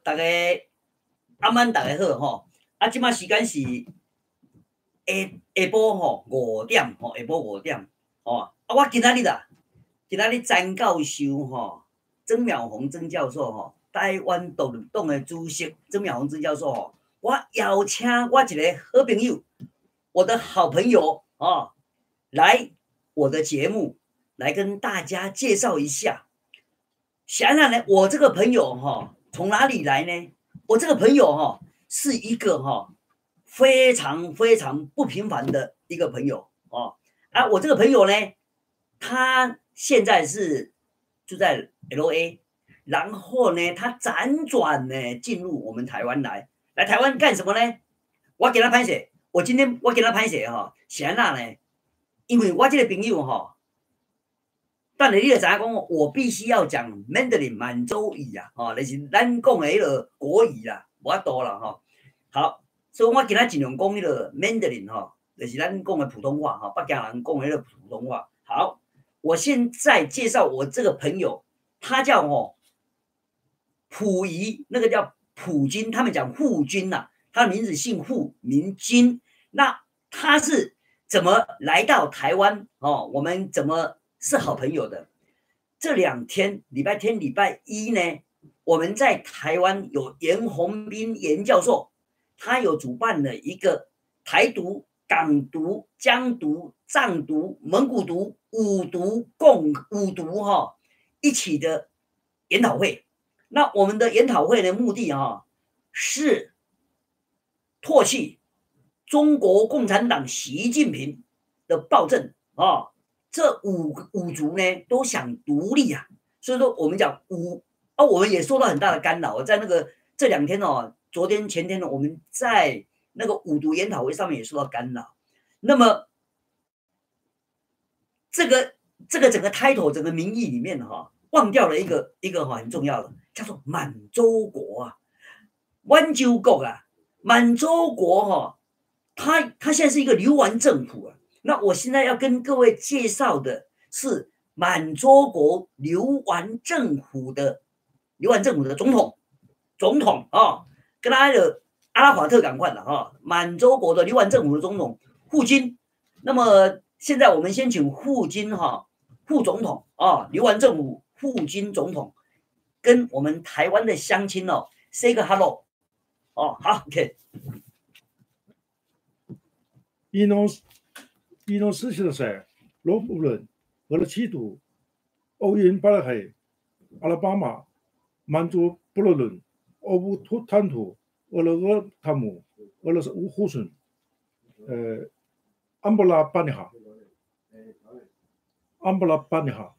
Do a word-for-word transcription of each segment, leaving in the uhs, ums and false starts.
大家晚安，大家好吼。啊，即马时间是下下晡吼五点吼，下晡五点哦。啊，我今仔日啊，今仔日詹教授吼，曾淼红曾教授吼，台湾独立党的主席曾淼红曾教授吼，我邀请我一个好朋友，我的好朋友哦，来我的节目来跟大家介绍一下。想想呢，我这个朋友哈、哦，从哪里来呢？我这个朋友哈、哦，是一个哈、哦、非常非常不平凡的一个朋友哦。啊，我这个朋友呢，他现在是住在 L A， 然后呢，他辗转呢进入我们台湾来，来台湾干什么呢？我给他拍摄，我今天我给他拍摄哈，想那呢，因为我这个朋友哈、哦。但是你就知影讲，我必须要讲 Mandarin 满洲语啊，吼、哦，就是咱讲的迄个国语啦，无法度啦，吼、哦。好，所以我今仔尽量讲迄个 Mandarin 吼、哦，就是咱讲的普通话哈、哦，北京人讲的迄个普通话。好，我现在介绍我这个朋友，他叫吼溥仪，那个叫溥君，他们讲傅君呐、啊，他的名字姓傅，名君。那他是怎么来到台湾？哦，我们怎么？是好朋友的。这两天，礼拜天、礼拜一呢，我们在台湾有严宏斌严教授，他有主办了一个台独、港独、疆独、藏独、蒙古独、五独共五独哈、哦、一起的研讨会。那我们的研讨会的目的哈、哦、是唾弃中国共产党习近平的暴政啊。哦，这五五族呢都想独立啊，所以说我们讲五啊，我们也受到很大的干扰。在那个这两天哦，昨天前天呢，我们在那个五族研讨会上面也受到干扰。那么这个这个整个 title 整个名义里面哈、哦，忘掉了一个一个哈很重要的，叫做满洲国啊，满洲国啊，满洲国哈、哦，它它现在是一个流亡政府啊。那我现在要跟各位介绍的是满洲国流亡政府的流亡政府的总统，总统啊、哦，跟他的阿拉法特赶快了哈，满洲国的流亡政府的总统傅君。那么现在我们先请傅君哈，副总统啊，流亡政府傅君总统，跟我们台湾的乡亲哦 say 个 hello 哦，好 ，OK。 一农一农四七的赛，罗布伦、俄勒七度、欧因巴拉海、阿拉巴马、满族布洛伦、欧布图坦图、俄勒俄塔姆、俄勒斯乌呼顺、呃，安布拉巴尼哈、安布拉巴尼哈。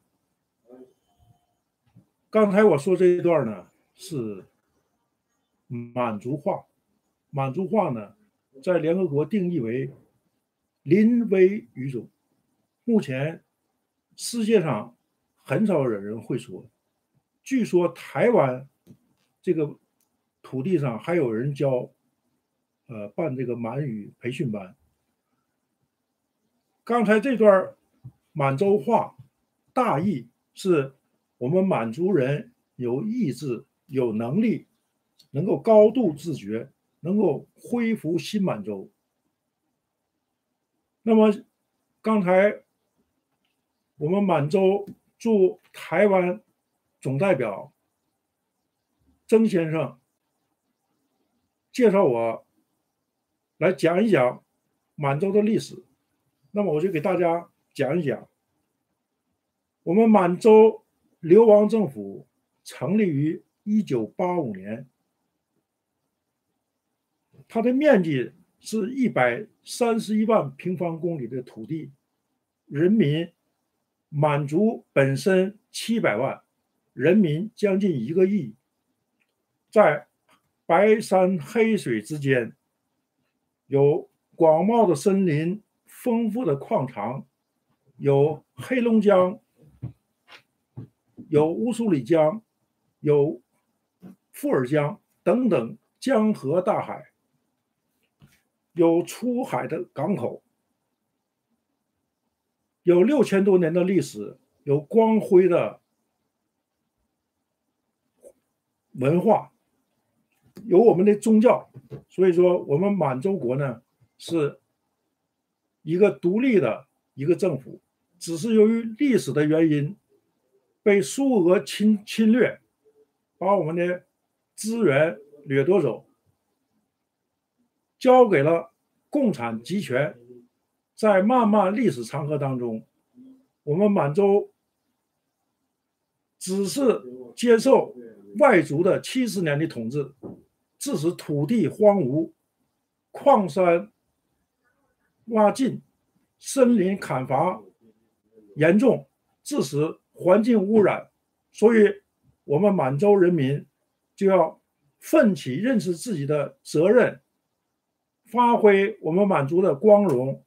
刚才我说这一段呢是满族话，满族话呢在联合国定义为临危语种，目前世界上很少有人会说。据说台湾这个土地上还有人教，呃，办这个满语培训班。刚才这段满洲话大意是我们满族人有意志、有能力，能够高度自觉，能够恢复新满洲。那么刚才我们满洲驻台湾总代表曾先生介绍我来讲一讲满洲的历史，那么我就给大家讲一讲。我们满洲流亡政府成立于一九八五年，它的面积是一百三十一万平方公里的土地，人民满族本身七百万，人民将近一个亿，在白山黑水之间，有广袤的森林、丰富的矿场，有黑龙江，有乌苏里江，有富尔江等等江河大海，有出海的港口，有六千多年的历史，有光辉的文化。 有我们的宗教，所以说我们满洲国呢是一个独立的一个政府，只是由于历史的原因被苏俄侵侵略，把我们的资源掠夺走，交给了共产集权。在漫漫历史长河当中，我们满洲只是接受外族的七十年的统治，致使土地荒芜，矿山挖尽，森林砍伐严重，致使环境污染。所以我们满洲人民就要奋起认识自己的责任，发挥我们满族的光荣，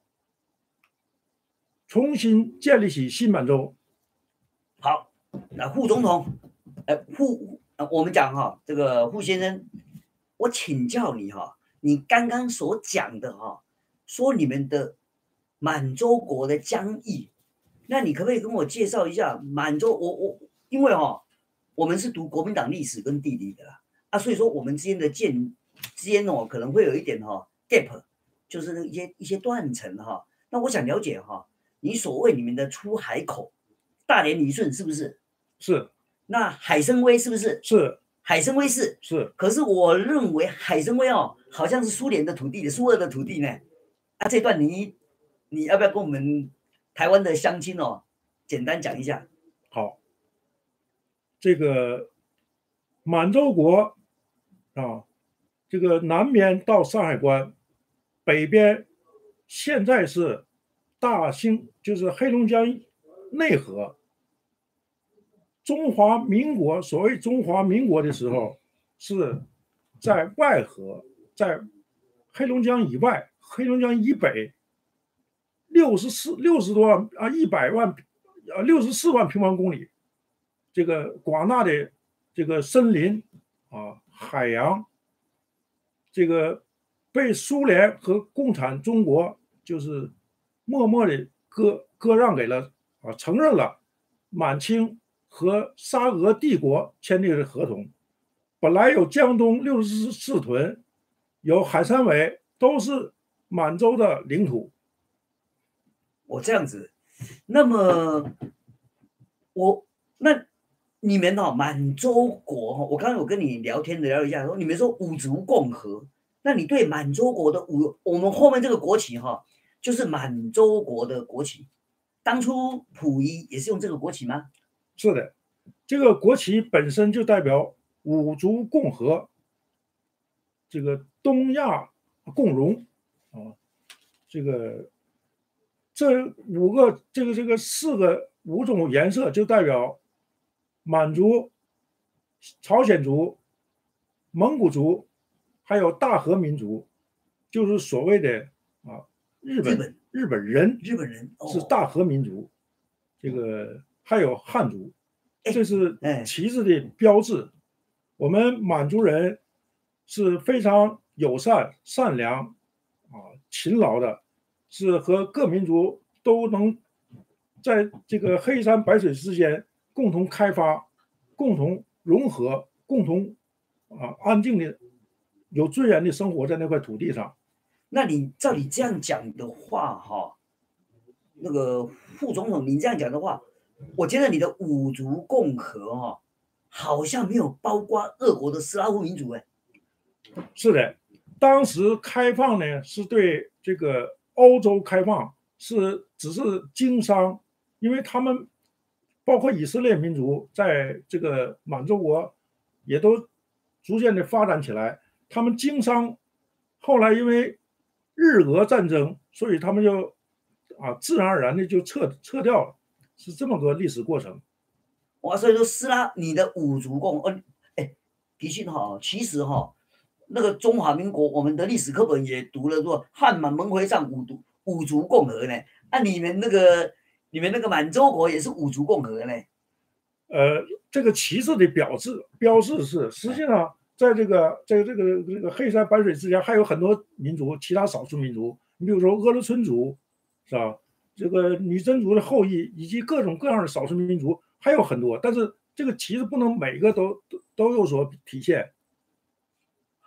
重新建立起新满洲。 好，那副总统，呃，副，呃，我们讲哈，这个傅先生，我请教你哈，你刚刚所讲的哈，说你们的满洲国的疆域，那你可不可以跟我介绍一下满洲？我我因为哈，我们是读国民党历史跟地理的啦，啊，所以说我们之间的见之间哦，可能会有一点哈 gap， 就是一些一些断层哈。那我想了解哈。你所谓你们的出海口，大连旅顺是不是？ 是。 那海参崴是不是？ 是。 海参崴是。 是。 可是我认为海参崴哦，好像是苏联的土地，苏俄的土地呢。啊，这段你你要不要跟我们台湾的乡亲哦，简单讲一下？ 好，这个满洲国啊，这个南边到山海关，北边现在是大兴，就是黑龙江内河。中华民国所谓中华民国的时候，是在外河，在黑龙江以外，黑龙江以北，六十四六十多万啊，一百万啊，六十四万平方公里，这个广大的这个森林啊，海洋，这个被苏联和共产中国就是默默的割割让给了啊，承认了满清和沙俄帝国签订的合同。本来有江东六十四屯，有海参崴，都是满洲的领土。 我这样子，那么我那你们哦，满洲国哈，我刚刚有跟你聊天的聊一下，说你们说五族共和，那你对满洲国的五，我们后面这个国旗哈，就是满洲国的国旗。当初溥仪也是用这个国旗吗？ 是的，这个国旗本身就代表五族共和，这个东亚共荣啊，这个这五个这个这个四个五种颜色就代表满族、朝鲜族、蒙古族，还有大和民族，就是所谓的啊日本日本日本人日本人、 是大和民族，哦、这个还有汉族，这是旗帜的标志。我们满族人是非常友善、善良啊、勤劳的，是和各民族都能在这个黑山白水之间共同开发、共同融合、共同啊安静的、有尊严的生活在那块土地上。 那你照你这样讲的话，哈，那个副总统，你这样讲的话，我觉得你的五族共和哈，好像没有包括俄国的斯拉夫民族哎。 是的，当时开放呢是对这个欧洲开放，是只是经商，因为他们包括以色列民族在这个满洲国也都逐渐的发展起来，他们经商，后来因为日俄战争，所以他们就啊自然而然的就撤撤掉了，是这么个历史过程。 哇，所以说斯拉你的五族共，哦，哎，的确哈，其实哈，那个中华民国我们的历史课本也读了说汉满蒙回上五族五族共和呢，那、啊、你们那个你们那个满洲国也是五族共和呢？ 呃，这个旗帜的标志标志是，实际上在这个在这个这个黑山白水之间还有很多民族，其他少数民族，你比如说鄂伦春族，是吧？这个女真族的后裔，以及各种各样的少数民族还有很多，但是这个旗帜不能每个都都都有所体现。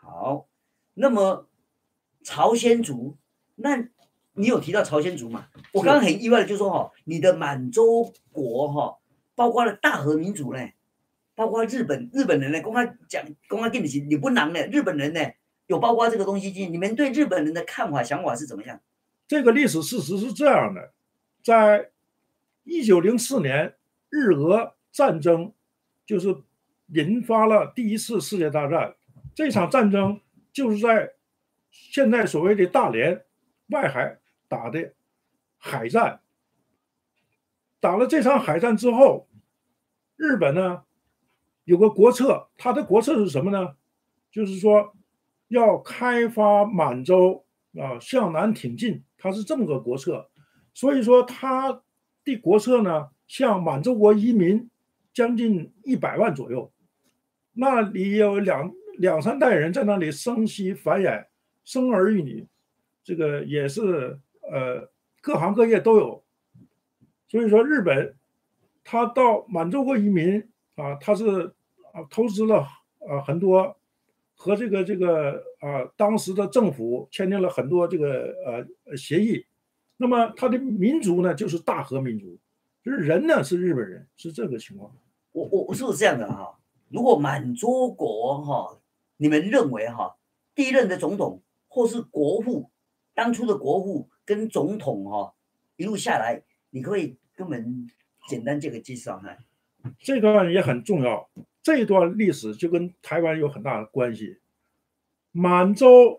好，那么朝鲜族，那你有提到朝鲜族嘛？我刚刚很意外的就说哈，你的满洲国哈，包括了大和民族呢，包括日本日本人呢，公开讲公开跟你你不能呢，日本人呢有包括这个东西进，你们对日本人的看法想法是怎么样？ 这个历史事实是这样的，在一九零四年日俄战争就是引发了第一次世界大战，这场战争就是在现在所谓的大连外海打的海战。打了这场海战之后，日本呢有个国策，它的国策是什么呢？就是说要开发满洲啊，向南挺进，它是这么个国策。所以说它的国策呢，向满洲国移民将近一百万左右，那里有两两三代人在那里生息繁衍，生儿育女，这个也是呃各行各业都有。所以说日本他到满洲国移民啊，他是啊投资了啊很多，和这个这个啊当时的政府签订了很多这个呃协议。那么他的民族呢就是大和民族，就是人呢是日本人，是这个情况。 我我我是不是这样的哈？如果满洲国哈，你们认为哈，第一任的总统或是国父，当初的国父跟总统哈一路下来，你可以跟我们简单这个介绍哈。 这段也很重要，这段历史就跟台湾有很大的关系。满洲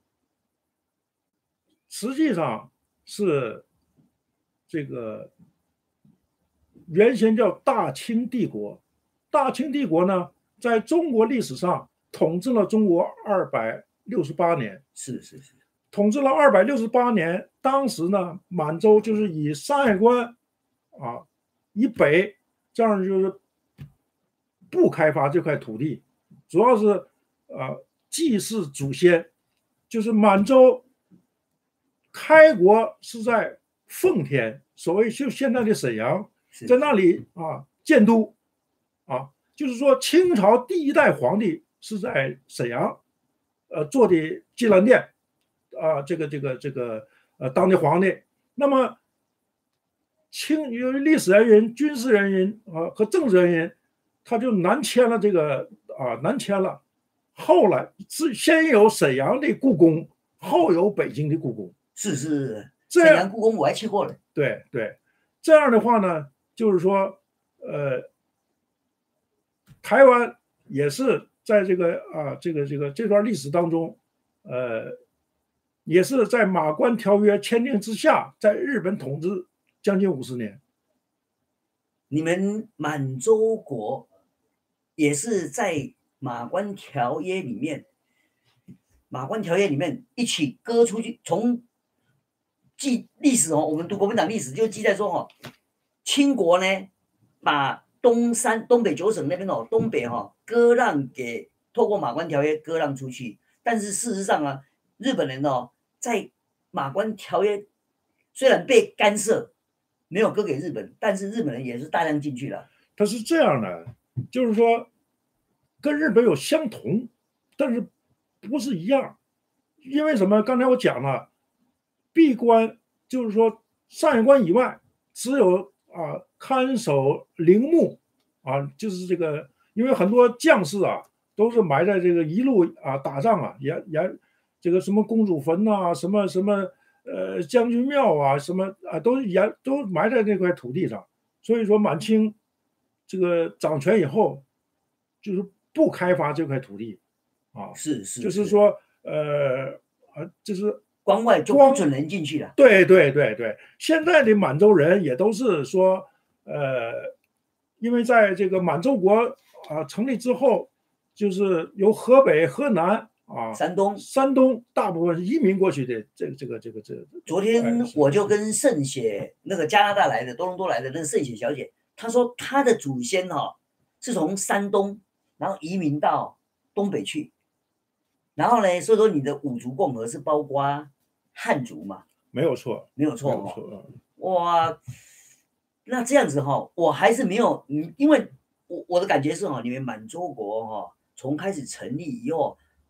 实际上是这个原先叫大清帝国，大清帝国呢，在中国历史上统治了中国二百六十八年， 是是是， 统治了二百六十八年。当时呢，满洲就是以山海关啊以北，这样就是不开发这块土地，主要是啊祭祀祖先，就是满洲开国是在奉天，所谓就现在的沈阳，在那里啊建都啊，就是说清朝第一代皇帝是在沈阳呃做的祭兰殿啊，这个这个这个呃当的皇帝。那么清由于历史原因、军事原因啊和政治原因，他就南迁了这个啊南迁了。后来是先有沈阳的故宫，后有北京的故宫。 是是，沈阳故宫我还去过了。 对对，这样的话呢，就是说，呃，台湾也是在这个啊这个这个这段历史当中，呃，也是在马关条约签订之下，在日本统治将近五十年。 你们满洲国也是在马关条约里面，马关条约里面一起割出去，从记历史哦，我们读国民党历史就记载说哦，清国呢把东山东北九省那边哦，东北哈、哦、割让给透过马关条约割让出去，但是事实上啊，日本人哦在马关条约虽然被干涉，没有割给日本，但是日本人也是大量进去了。 它是这样的，就是说跟日本有相同，但是不是一样。因为什么？刚才我讲了，闭关就是说上海关以外，只有啊看守陵墓啊，就是这个，因为很多将士啊都是埋在这个一路啊打仗啊，沿沿这个什么公主坟呐、啊，什么什么呃将军庙啊，什么啊都沿都埋在这块土地上。所以说满清这个掌权以后，就是不开发这块土地啊， 是是， 就是说呃啊，就是关外就不准人进去了。 对对对对，现在的满洲人也都是说，呃，因为在这个满洲国啊成立之后，就是由河北、河南啊、 山东、 山东大部分移民过去的。这个这个这个这个。 昨天我就跟圣雪那个加拿大来的多伦多来的那个圣雪小姐，她说她的祖先哈、哦、是从山东，然后移民到东北去。然后呢，所以说你的五族共和是包括汉族嘛？ 没有错， 没有错、哦， 没有错。 哇，那这样子哈、哦，我还是没有，因为我我的感觉是哈、哦，你们满洲国哈、哦，从开始成立以后，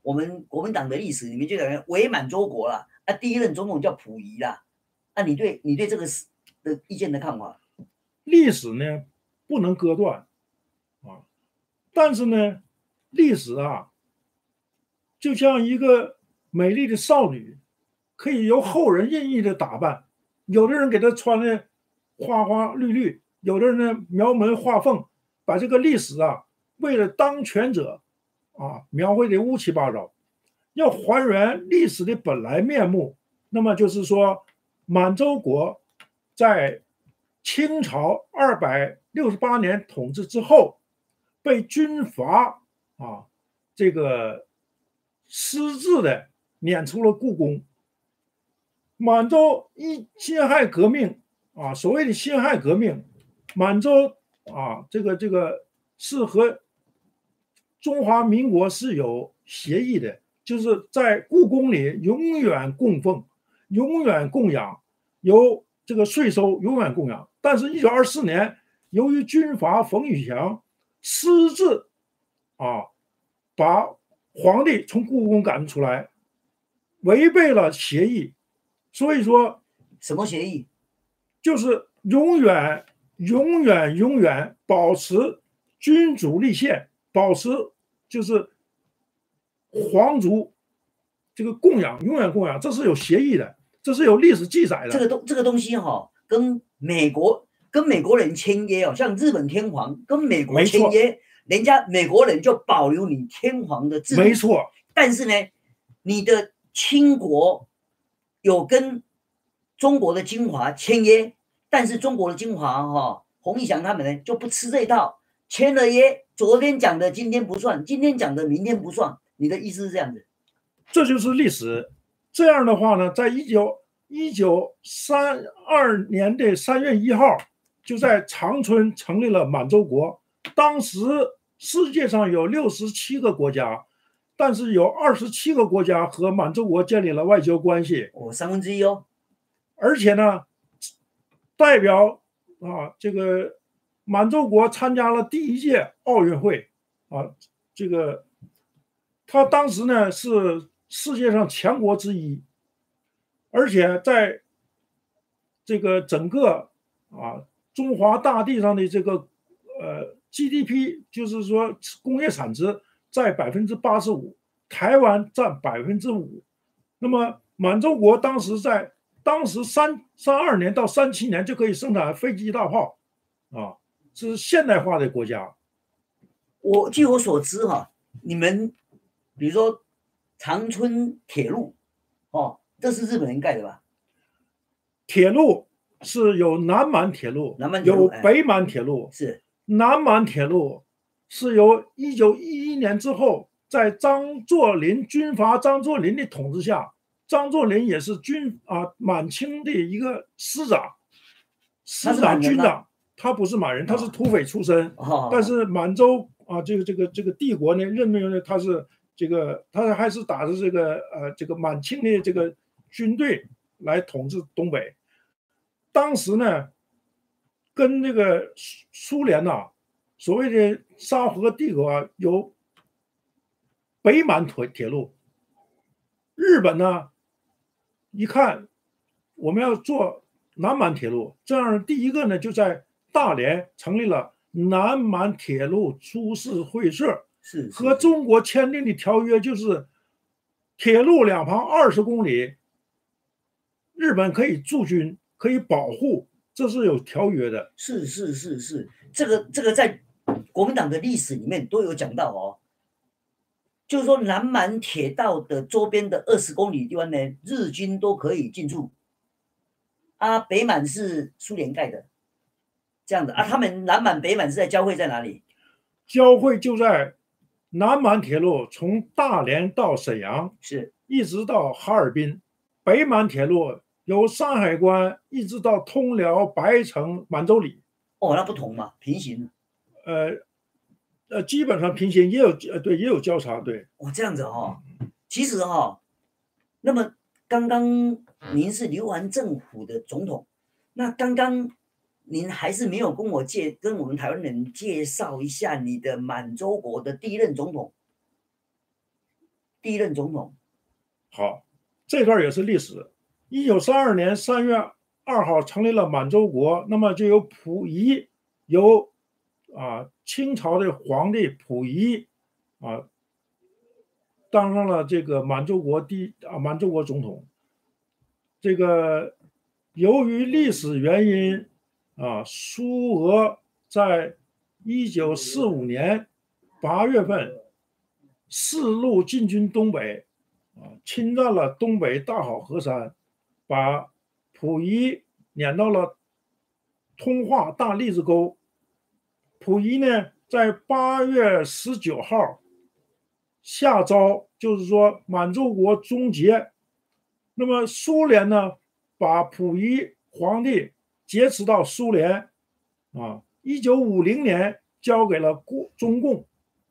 我们国民党的历史里面就讲伪满洲国啦，啊，第一任总统叫溥仪啦，啊，你对你对这个的意见的看法？ 历史呢不能割断啊，但是呢，历史啊，就像一个美丽的少女，可以由后人任意的打扮，有的人给她穿的花花绿绿，有的人呢描门画凤，把这个历史啊，为了当权者啊描绘的乌七八糟。要还原历史的本来面目，那么就是说，满洲国在清朝二百六十八年统治之后，被军阀啊这个私自的撵出了故宫。满洲一辛亥革命啊，所谓的辛亥革命，满洲啊这个这个是和中华民国是有协议的。就是在故宫里永远供奉、永远供养，由这个税收永远供养。但是，一九二四年，由于军阀冯玉祥私自啊把皇帝从故宫赶出来，违背了协议，所以说什么协议？ 就是永远、永远、永远保持君主立宪，保持就是。皇族这个供养永远供养，这是有协议的，这是有历史记载的。 这个东这个东西哈、哦，跟美国跟美国人签约哦，像日本天皇跟美国签约，人家美国人就保留你天皇的制度。 没错。 但是呢，你的清国有跟中国的精华签约，但是中国的精华哈、哦，洪义祥他们呢就不吃这一套，签了约，昨天讲的今天不算，今天讲的明天不算。你的意思是这样子？ 这就是历史。这样的话呢，在一九一九三二年的三月一号，就在长春成立了满洲国。当时世界上有六十七个国家，但是有二十七个国家和满洲国建立了外交关系。 哦，三分之一哦。 而且呢，代表啊这个满洲国参加了第一届奥运会啊，这个。他当时呢是世界上强国之一，而且在这个整个啊中华大地上的这个呃 G D P， 就是说工业产值在百分之八十五，台湾占百分之五。那么满洲国当时在当时三三二年到三七年就可以生产飞机大炮啊，是现代化的国家。 我据我所知哈、啊，你们。比如说长春铁路，哦，这是日本人盖的吧？ 铁路是有南满铁路， 南满铁路有北满铁路。 哎、是南满铁路是由一九一一年之后，在张作霖军阀张作霖的统治下，张作霖也是军啊满清的一个师长，师长军长，他不是满人，他是土匪出身， 哦、 但是满洲啊这个这个这个帝国呢任命呢他是。这个他还是打着这个呃这个满清的这个军队来统治东北。当时呢，跟那个苏联呐、啊，所谓的沙俄帝国啊，有北满铁铁路。日本呢，一看我们要做南满铁路，这样第一个呢就在大连成立了南满铁路株式会社。 是和中国签订的条约就是，铁路两旁二十公里，日本可以驻军，可以保护，这是有条约的。 是是是是，这个这个在国民党的历史里面都有讲到哦。就是说，南满铁道的周边的二十公里地方呢，日军都可以进驻。啊，北满是苏联盖的，这样的啊。他们南满、北满是在交汇在哪里？ 交汇就在。南满铁路从大连到沈阳， 是一直到哈尔滨；北满铁路由山海关一直到通辽、白城、满洲里。 哦，那不同嘛，平行。 呃呃，基本上平行，也有呃对，也有交叉，对。 哦，这样子哦。其实哈、哦，那么刚刚您是流亡政府的总统，那刚刚。您还是没有跟我介跟我们台湾人介绍一下你的满洲国的第一任总统。 第一任总统。 好，这段也是历史。一九三二年三月二号成立了满洲国，那么就由溥仪由啊清朝的皇帝溥仪啊当上了这个满洲国第啊满洲国总统。这个由于历史原因啊，苏俄在一九四五年八月份四路进军东北，啊，侵占了东北大好河山，把溥仪撵到了通化大栗子沟。溥仪呢，在八月十九号下诏，就是说满洲国终结。那么苏联呢，把溥仪皇帝劫持到苏联，啊，一九五零年交给了中共。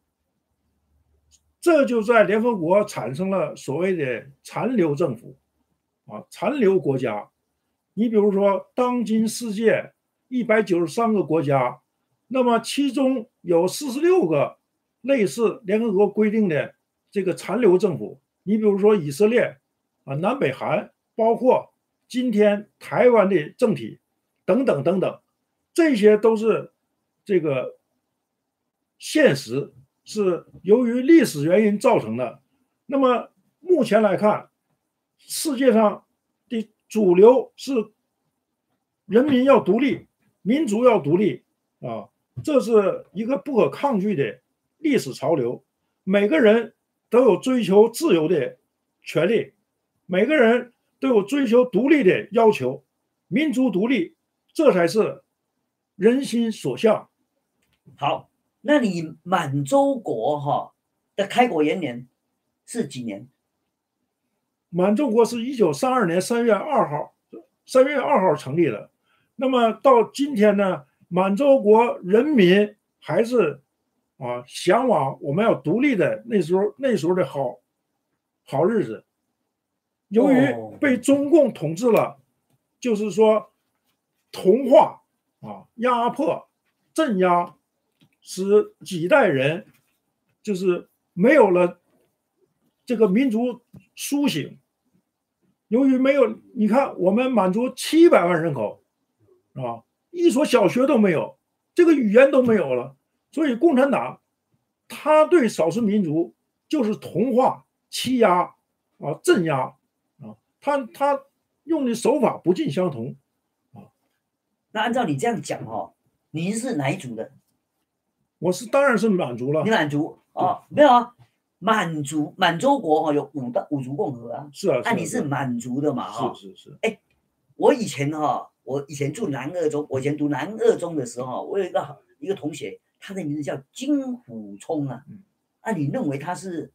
这就在联合国产生了所谓的残留政府，啊，残留国家。你比如说，当今世界一百九十三个国家，那么其中有四十六个类似联合国规定的这个残留政府。你比如说以色列啊、南北韩，包括今天台湾的政体等等等等，这些都是这个现实。是由于历史原因造成的。那么目前来看，世界上的主流是人民要独立，民族要独立啊，这是一个不可抗拒的历史潮流。每个人都有追求自由的权利，每个人都有追求独立的要求，民族独立，这才是人心所向。 好。那你满洲国哈的开国元年是几年？ 满洲国是一九三二年三月二号，三月二号成立的。那么到今天呢，满洲国人民还是啊向往我们要独立的那时候那时候的好好日子。由于被中共统治了，就是说同化啊、压迫、镇压。使几代人就是没有了这个民族苏醒。由于没有，你看我们满族七百万人口啊，一所小学都没有，这个语言都没有了，所以共产党他对少数民族就是同化、欺压啊、镇压啊，他他用的手法不尽相同啊。 那按照你这样讲哦，你是哪一族的？ 我是当然是满族了。 你满族哦，没有啊，满族满洲国哈有五大五族共和啊。 是啊， 那、啊、你是满族的嘛？哈， 是是是。 哎，我以前哈，我以前住南二中，我以前读南二中的时候，我有一个一个同学，他的名字叫金虎聪啊。啊，你认为他是？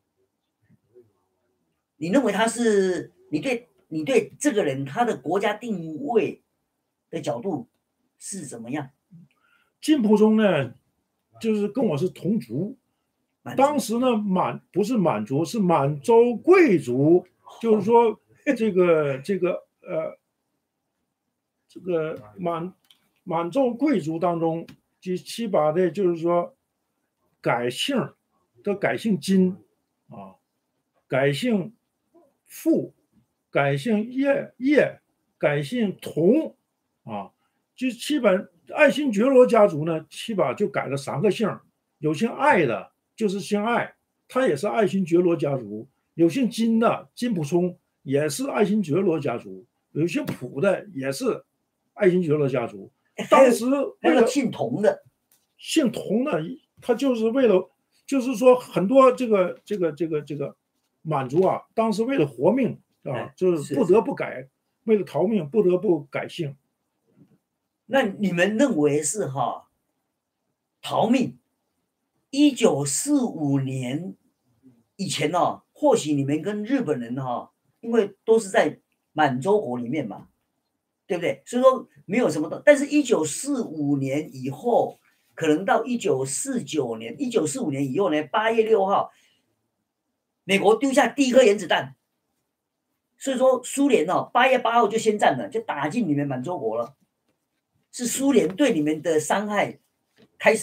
你认为他是？你对你对这个人他的国家定位的角度是怎么样？ 金溥聪呢？就是跟我是同族，当时呢满不是满族，是满洲贵族，就是说这个这个呃这个满满洲贵族当中，就七把的就是说改姓的改姓金啊，改姓傅，改姓叶叶，改姓佟啊，就基本。爱新觉罗家族呢，起码就改了三个姓，有姓艾的，就是姓艾，他也是爱新觉罗家族；有姓金的，金溥聪也是爱新觉罗家族；有姓溥的，也是爱新觉罗家族。当时那个姓佟的， 姓佟的，他就是为了，就是说很多这个这个这个这个满族啊，当时为了活命啊，就是不得不改，为了逃命不得不改姓。 那你们认为是哈逃命？一九四五年以前哦，或许你们跟日本人哈，因为都是在满洲国里面嘛，对不对？所以说没有什么的。但是，一九四五年以后，可能到一九四九年、一九四五年以后呢，八月六号，美国丢下第一颗原子弹，所以说苏联哦，八月八号就先战了，就打进你们满洲国了。是苏联对你们的伤害开始，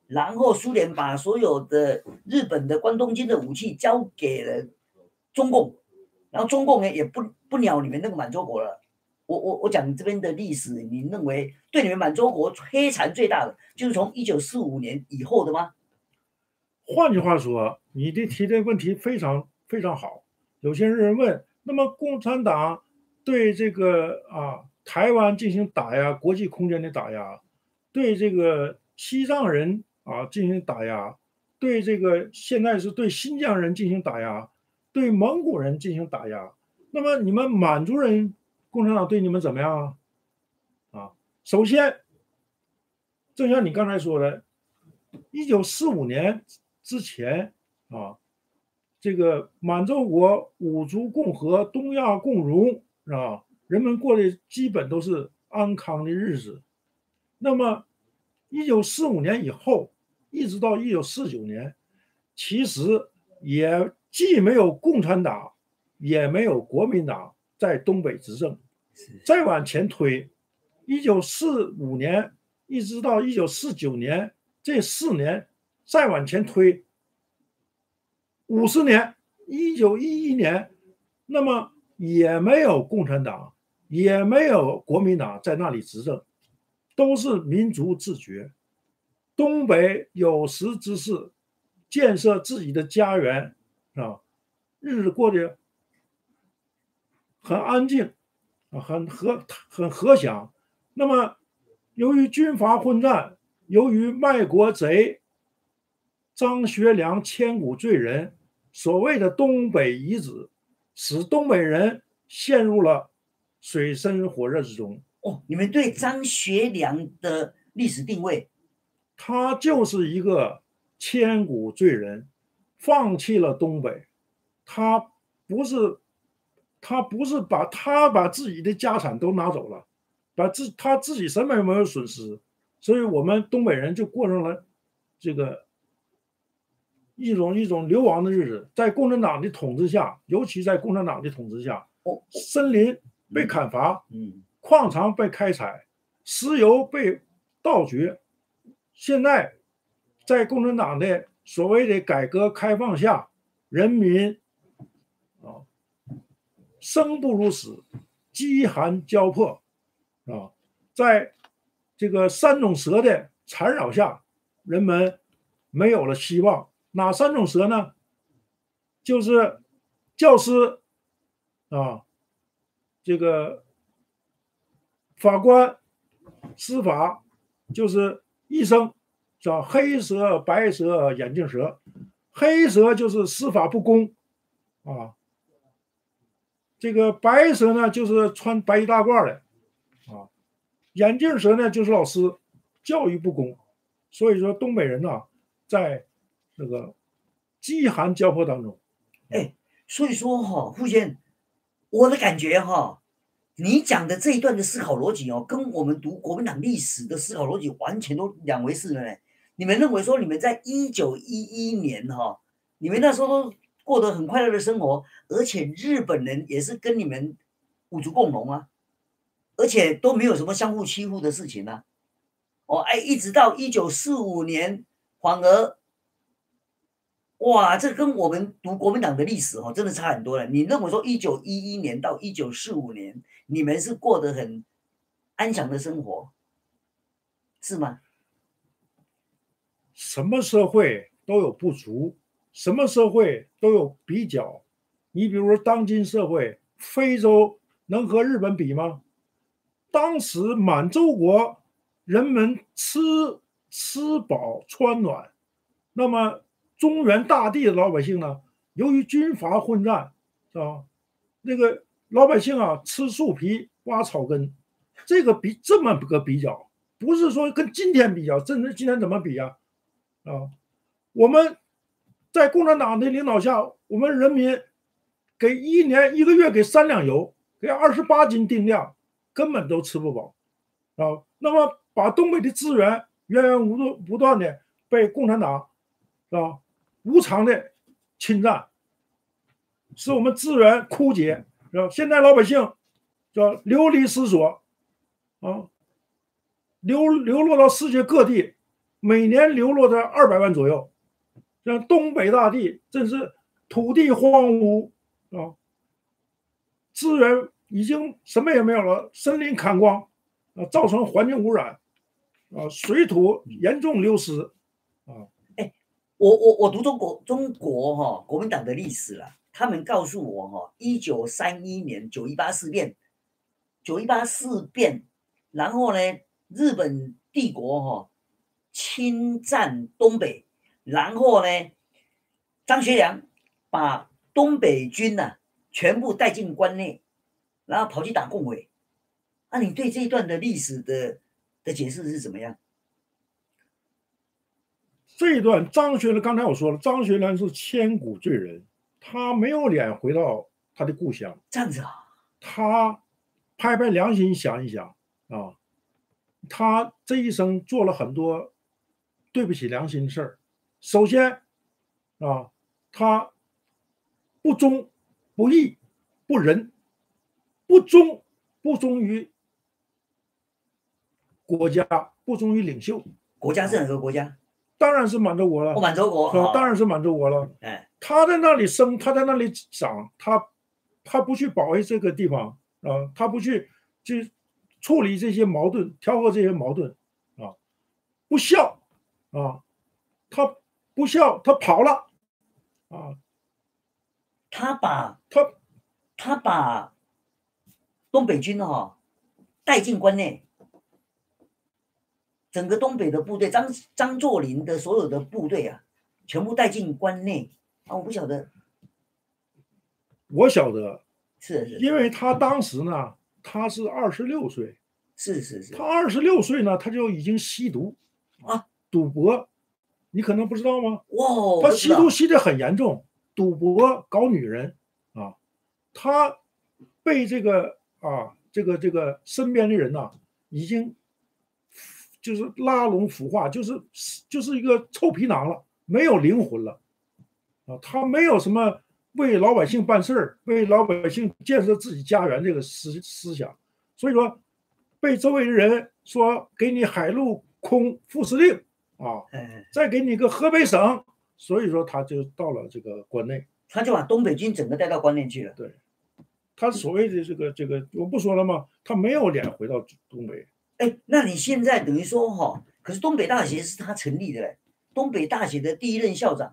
然后苏联把所有的日本的关东军的武器交给了中共，然后中共呢也不不鸟你们那个满洲国了。我我我讲这边的历史，你认为对你们满洲国摧残最大的，就是从一九四五年以后的吗？ 换句话说，你的提的问题非常非常好。有些人问，那么共产党对这个啊台湾进行打压，国际空间的打压，对这个西藏人啊进行打压，对这个现在是对新疆人进行打压，对蒙古人进行打压。那么你们满族人，共产党对你们怎么样啊？啊，首先，正像你刚才说的，一九四五年之前啊，这个满洲国五族共和、东亚共荣啊，人们过的基本都是安康的日子。那么，一九四五年以后，一直到一九四九年，其实也既没有共产党，也没有国民党在东北执政。再往前推，一九四五年一直到一九四九年这四年，再往前推五十年，一九一一年，那么也没有共产党，也没有国民党在那里执政，都是民族自觉。东北有识之士建设自己的家园啊，日子过得很安静啊，很和很和祥。那么，由于军阀混战，由于卖国贼张学良千古罪人，所谓的东北遗址，使东北人陷入了水深火热之中。 哦，你们对张学良的历史定位？ 他就是一个千古罪人，放弃了东北。他不是，他不是把他把自己的家产都拿走了，把自他自己什么也没有损失，所以我们东北人就过上了这个一种一种流亡的日子。在共产党的统治下，尤其在共产党的统治下，森林被砍伐， 嗯， 矿场被开采，石油被盗掘。现在，在共产党的所谓的改革开放下，人民啊生不如死，饥寒交迫啊，在这个三种蛇的缠绕下，人们没有了希望。哪三种蛇呢？就是教师啊，这个法官、司法，就是医生，叫黑蛇、白蛇、眼镜蛇。黑蛇就是司法不公啊，这个白蛇呢就是穿白衣大褂的啊，眼镜蛇呢就是老师，教育不公。所以说东北人呢，在这个饥寒交迫当中。 哎，所以说哈，傅先，我的感觉哈，你讲的这一段的思考逻辑哦，跟我们读国民党历史的思考逻辑完全都两回事了呢。你们认为说你们在一九一一年哈，你们那时候都过得很快乐的生活，而且日本人也是跟你们五族共荣啊，而且都没有什么相互欺负的事情啊。哦，哎，一直到一九四五年，反而，哇，这跟我们读国民党的历史哈、哦，真的差很多了。你认为说一九一一年到一九四五年，你们是过得很安详的生活，是吗？ 什么社会都有不足，什么社会都有比较。你比如说，当今社会，非洲能和日本比吗？当时满洲国人们吃吃饱穿暖，那么中原大地的老百姓呢，由于军阀混战，是吧？那个老百姓啊，吃树皮挖草根，这个比这么个比较，不是说跟今天比较，真的今天怎么比呀、啊？啊，我们在共产党的领导下，我们人民给一年一个月给三两油，给二十八斤定量，根本都吃不饱啊。那么把东北的资源源源不断不断的被共产党啊无偿的侵占，使我们资源枯竭，是吧？现在老百姓叫流离失所啊，流流落到世界各地。 每年流落在二百万左右。像东北大地真是土地荒芜啊，资源已经什么也没有了，森林砍光啊，造成环境污染啊，水土严重流失啊。 哎，我我我读中国中国哈、哦、国民党的历史了，他们告诉我哈、哦，一九三一年九一八事变，九一八事变，然后呢，日本帝国哈、哦、侵占东北，然后呢，张学良把东北军呐、啊、全部带进关内，然后跑去打共匪。那、啊、你对这一段的历史的的解释是怎么样？ 这一段张学良，刚才我说了，张学良是千古罪人，他没有脸回到他的故乡。 这样子啊， 他拍拍良心想一想啊，他这一生做了很多对不起良心的事儿。首先啊，他不忠、不义、不仁，不忠不忠于国家，不忠于领袖。 国家是哪个国家？ 当然是满洲国了。 哦，满洲国， 是吧？当然是满洲国了。 哎， 他在那里生，他在那里长，他他不去保卫这个地方啊，他不去去处理这些矛盾，调和这些矛盾啊，不孝啊，他不孝，他跑了啊， 他把他他把东北军哈、哦、带进关内，整个东北的部队，张张作霖的所有的部队啊，全部带进关内啊！我不晓得， 我晓得， 是是， 因为他当时呢，他是二十六岁， 是是是， 他二十六岁呢，他就已经吸毒啊， 赌博，你可能不知道吗？ 哇， 他吸毒吸得很严重，赌博搞女人啊，他被这个啊这个这个身边的人呐、啊，已经就是拉拢腐化，就是就是一个臭皮囊了，没有灵魂了啊，他没有什么为老百姓办事儿，为老百姓建设自己家园这个思思想，所以说被周围的人说给你海陆空副司令啊，再给你个河北省，所以说他就到了这个关内， 他就把东北军整个带到关内去了。 对，他所谓的这个这个，我不说了吗？他没有脸回到东北。 哎，那你现在等于说哈、哦，可是东北大学是他成立的嘞，东北大学的第一任校长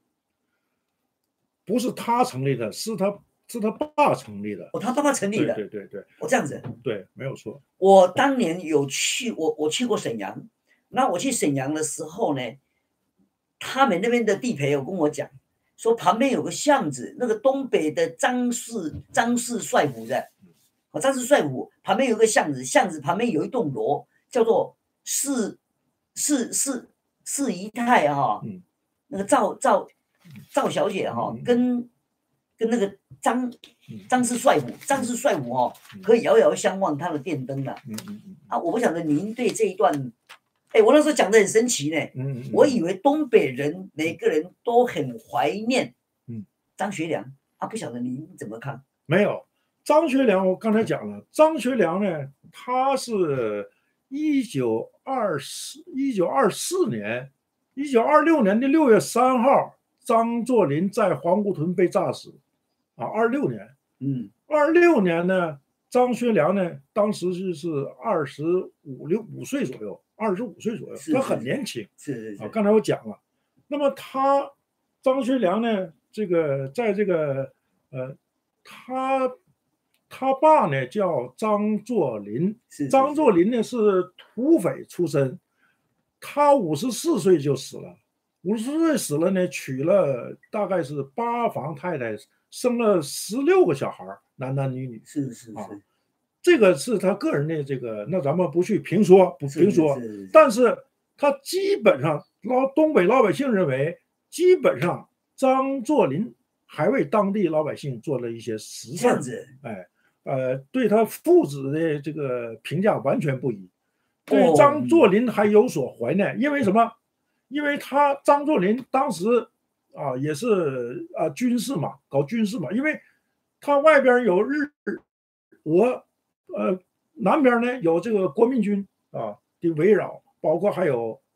不是他成立的，是他是他爸成立的。 哦，他爸爸成立的。 对对对对， 哦，这样子。 对，没有错。 我当年有去，我我去过沈阳。那我去沈阳的时候呢，他们那边的地陪有跟我讲，说旁边有个巷子，那个东北的张氏张氏帅府的，哦，张氏帅府旁边有个巷子，巷子旁边有一栋楼，叫做四四四四姨太哈、 嗯， 那个赵赵赵小姐哈、 嗯跟跟那个张张氏帅府，张氏帅府哈、可以遥遥相望他的电灯了。 嗯嗯嗯啊，我不晓得您对这一段。哎，我那时候讲的很神奇呢， 嗯嗯， 我以为东北人每个人都很怀念嗯张学良啊，不晓得您怎么看？ 没有，张学良，我刚才讲了，张学良呢，他是一九二四一九二四年，一九二六年的六月三号，张作霖在黄姑屯被炸死，啊，二六年， 嗯， 二六年呢，张学良呢，当时就是二十五六五岁左右。二十五岁左右，他很年轻， 是是啊。刚才我讲了，那么他张学良呢，这个在这个呃，他他爸呢叫张作霖，张作霖呢是土匪出身，他五十四岁就死了，五十四岁死了呢，娶了大概是八房太太，生了十六个小孩，男男女女， 是是是。 啊这个是他个人的这个，那咱们不去评说，不评说，但是他基本上老东北老百姓认为，基本上张作霖还为当地老百姓做了一些实事，哎，呃，对他父子的这个评价完全不一，对张作霖还有所怀念，因为什么？因为他张作霖当时啊也是啊军事嘛，搞军事嘛，因为他外边有日俄。呃，南边呢有这个国民军啊的围绕，包括还有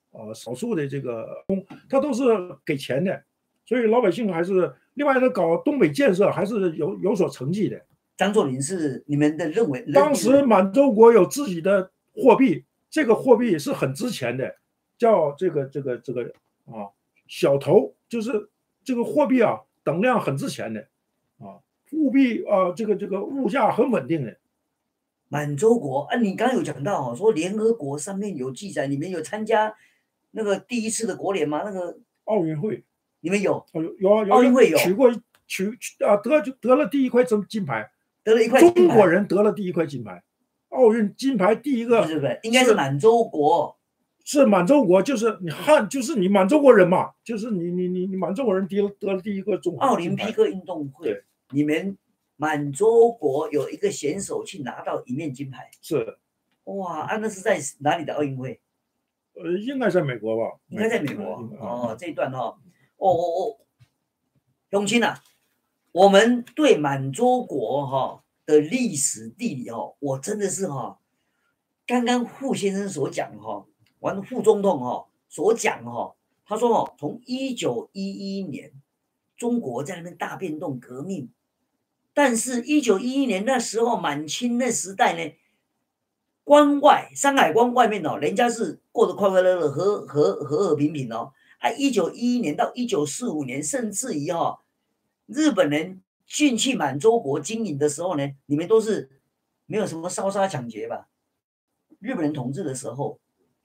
呃少数的这个工，他都是给钱的，所以老百姓还是另外他搞东北建设还是有有所成绩的。 张作霖是你们的认为？ 当时满洲国有自己的货币，这个货币是很值钱的，叫这个这个这个啊小头，就是这个货币啊等量很值钱的啊，物币啊这个这个物价很稳定的。 满洲国啊，你刚刚有讲到哦，说联合国上面有记载，你们有参加那个第一次的国联吗？那个奥运会， 你们有？ 哦有有有奥运会有取过取啊得得了第一块金金牌， 得了一块金牌， 中国人得了第一块金牌，奥运金牌第一个不是不是，应该是满洲国， 是满洲国，就是你汉，就是你满洲国人嘛，就是你你你你满洲国人得了得了第一个中奥林匹克运动会，你们满洲国有一个选手去拿到一面金牌， 是， 哇，啊，那是在哪里的奥运会？ 呃，应该在美国吧？ 应该在美国哦，这一段哈、哦，哦哦哦，永清啊，我们对满洲国哈、哦、的历史地理哈、哦，我真的是哈、哦，刚刚傅先生所讲哈、哦，完傅总统哈、哦、所讲哈、哦，他说哦，从一九一一年，中国在那边大变动革命。但是，一九一一年那时候，满清那时代呢，关外山海关外面哦，人家是过得快快乐乐、和和和和平平哦。啊，一九一一年到一九四五年，甚至于哈、哦，日本人进去满洲国经营的时候呢，你们都是没有什么烧杀抢劫吧？日本人统治的时候，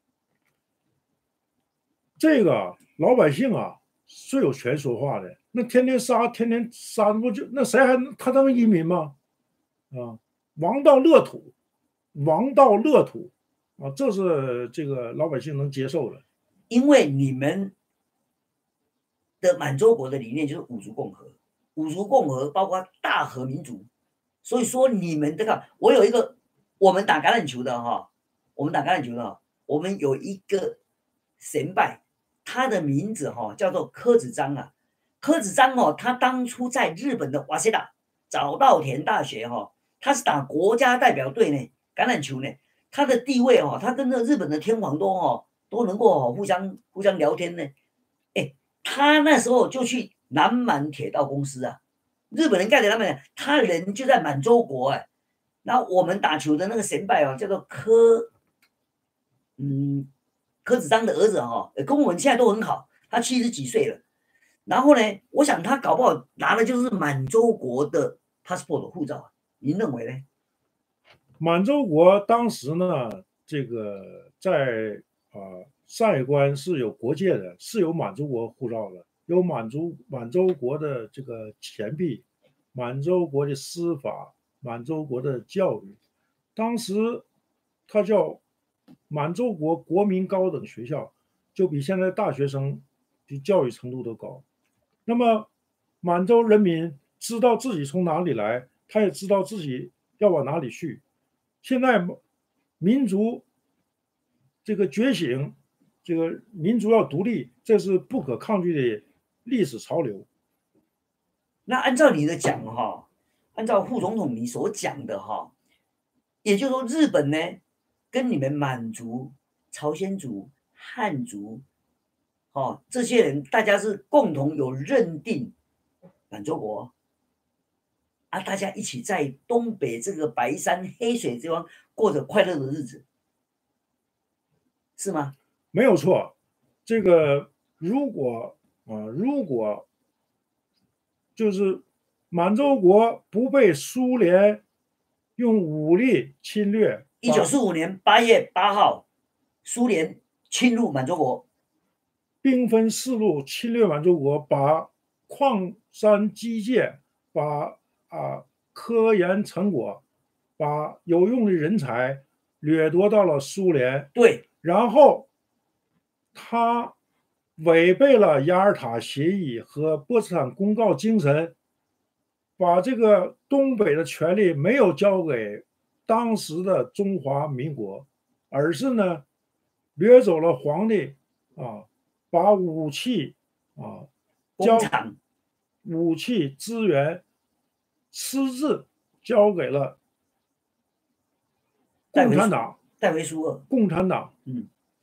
这个老百姓啊是有权说话的。那天天杀，天天杀，不就那谁还他当移民吗？啊，王道乐土，王道乐土啊，这是这个老百姓能接受的。 因为你们的满洲国的理念就是五族共和，五族共和包括大和民族，所以说你们这个，我有一个，我们打橄榄球的哈，我们打橄榄球的，我们有一个神拜，他的名字哈叫做柯子章啊。柯子章哦，他当初在日本的瓦塞达早稻田大学哈，他是打国家代表队呢，橄榄球呢，他的地位哦，他跟那日本的天皇都哦都能够互相互相聊天呢。哎，他那时候就去南满铁道公司啊，日本人盖的南满，他人就在满洲国哎。然后我们打球的那个神拜哦，叫做柯，嗯，柯子章的儿子哈、哦，跟我们现在都很好，他七十几岁了。然后呢，我想他搞不好拿的就是满洲国的 passport 护照，您认为呢？ 满洲国当时呢，这个在啊、呃、山海关是有国界的，是有满洲国护照的，有满洲满洲国的这个钱币，满洲国的司法，满洲国的教育。当时它叫满洲国国民高等学校，就比现在大学生的教育程度都高。那么满洲人民知道自己从哪里来，他也知道自己要往哪里去。现在民族这个觉醒，这个民族要独立，这是不可抗拒的历史潮流。 那按照你的讲哈，按照副总统你所讲的哈，也就是说日本呢，跟你们满族、朝鲜族、汉族，哦，这些人大家是共同有认定满洲国啊，大家一起在东北这个白山黑水之方过着快乐的日子，是吗？ 没有错。这个如果啊，如果就是满洲国不被苏联用武力侵略， 一九四五年八月八号，苏联侵入满洲国， 兵分四路侵略满洲国，把矿山基建，把啊科研成果，把有用的人才掠夺到了苏联。 对， 然后他违背了雅尔塔协议和波茨坦公告精神，把这个东北的权利没有交给当时的中华民国，而是呢掠走了皇帝啊，把武器啊交武器资源私自交给了共产党， 戴维苏二， 共产党， 嗯啊。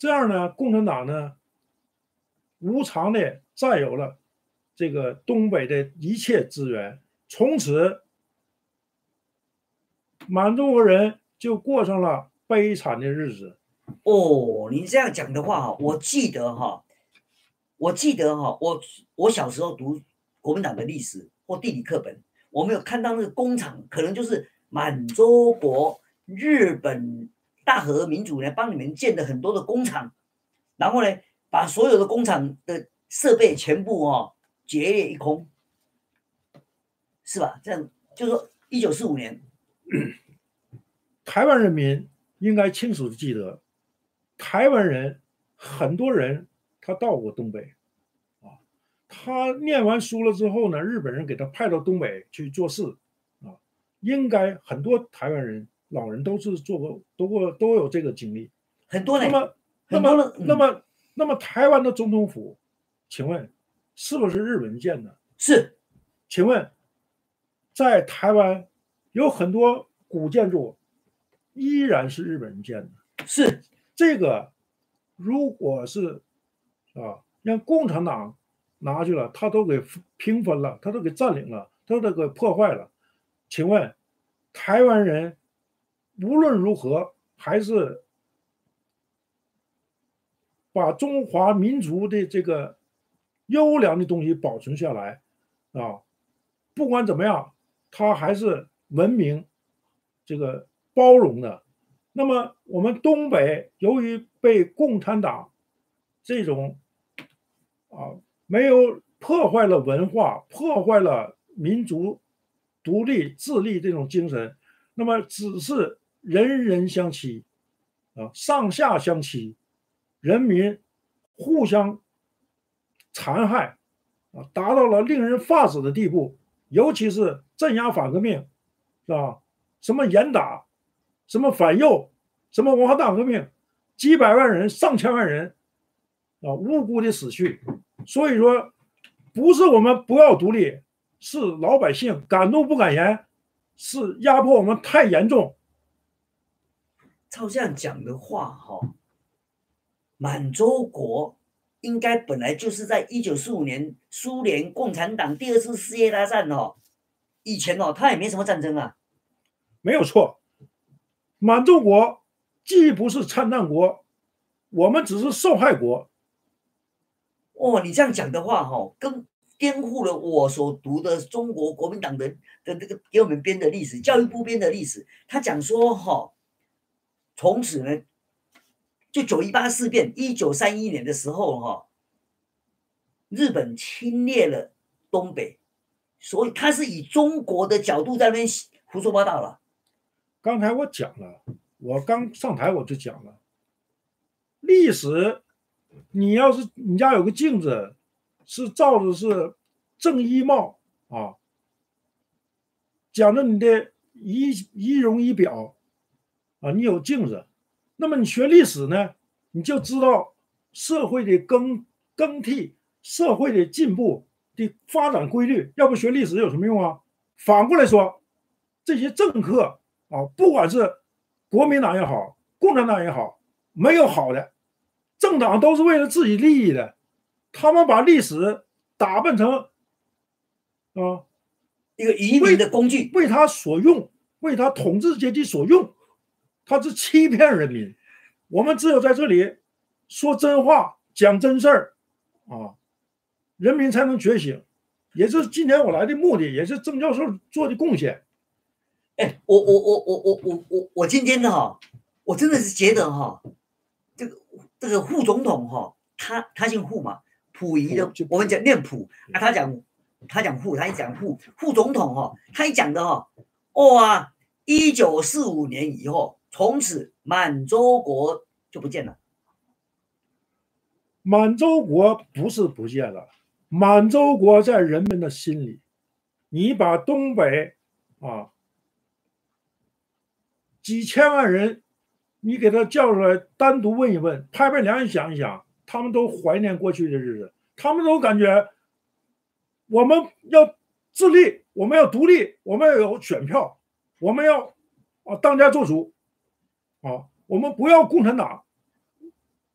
这样呢，共产党呢无偿的占有了这个东北的一切资源，从此满洲国人就过上了悲惨的日子。 哦，你这样讲的话哈，我记得哈，我记得哈，我我小时候读国民党的历史或地理课本，我们有看到那个工厂，可能就是满洲国、日本大和民主呢帮你们建的很多的工厂，然后呢，把所有的工厂的设备全部哦劫掠一空，是吧？这样就说一九四五年， 台湾人民应该清楚的记得，台湾人很多人他到过东北，啊，他念完书了之后呢，日本人给他派到东北去做事，啊，应该很多台湾人老人都是做过，都过都有这个经历。 很多人， 那么，那么，那么，那么台湾的总统府，请问是不是日本建的？ 是。 请问，在台湾有很多古建筑依然是日本人建的。 是这个，如果是啊，让共产党拿去了，他都给平分了，他都给占领了，他都给破坏了。请问，台湾人无论如何还是把中华民族的这个优良的东西保存下来啊，不管怎么样，他还是文明这个包容的。那么我们东北由于被共产党这种啊没有破坏了文化，破坏了民族独立自立这种精神，那么只是人人相欺啊，上下相欺，人民互相残害啊，达到了令人发指的地步。尤其是镇压反革命，是吧？什么严打，什么反右，什么文化大革命，几百万人、上千万人啊，无辜的死去。所以说，不是我们不要独立，是老百姓敢怒不敢言，是压迫我们太严重。 照这样讲的话，哈，满洲国应该本来就是在一九四五年苏联共产党第二次世界大战哦，以前哦，他也没什么战争啊。 没有错，满洲国既不是参战国，我们只是受害国。 哦，你这样讲的话，哈，跟颠覆了我所读的中国国民党的的这个给我们编的历史，教育部编的历史。他讲说，哈，从此呢，就九一八事变，一九三一年的时候，哈，日本侵略了东北，所以他是以中国的角度在那边胡说八道了。 刚才我讲了，我刚上台我就讲了，历史，你要是你家有个镜子，是照的是正衣帽啊，讲着你的仪仪容仪表啊，你有镜子，那么你学历史呢，你就知道社会的更更替、社会的进步的发展规律。要不学历史有什么用啊？反过来说，这些政客啊，不管是国民党也好，共产党也好，没有好的，政党都是为了自己利益的，他们把历史打扮成啊一个移民的工具， 为他所用，为他统治阶级所用，他是欺骗人民。我们只有在这里说真话，讲真事儿啊，人民才能觉醒。也是今天我来的目的，也是郑教授做的贡献。 哎，我我我我我我我我今天呢哈，我真的是觉得哈，这个这个副总统哈，他他姓傅嘛，溥仪的，我们讲念溥啊，他讲他讲傅，他一讲傅副总统哈，他一讲的哈，哇，一九四五年以后，从此满洲国就不见了。 满洲国不是不见了，满洲国在人们的心里。你把东北啊几千万人，你给他叫出来单独问一问，拍拍两眼想一想，他们都怀念过去的日子，他们都感觉我们要自立，我们要独立，我们要有选票，我们要啊当家做主啊，我们不要共产党。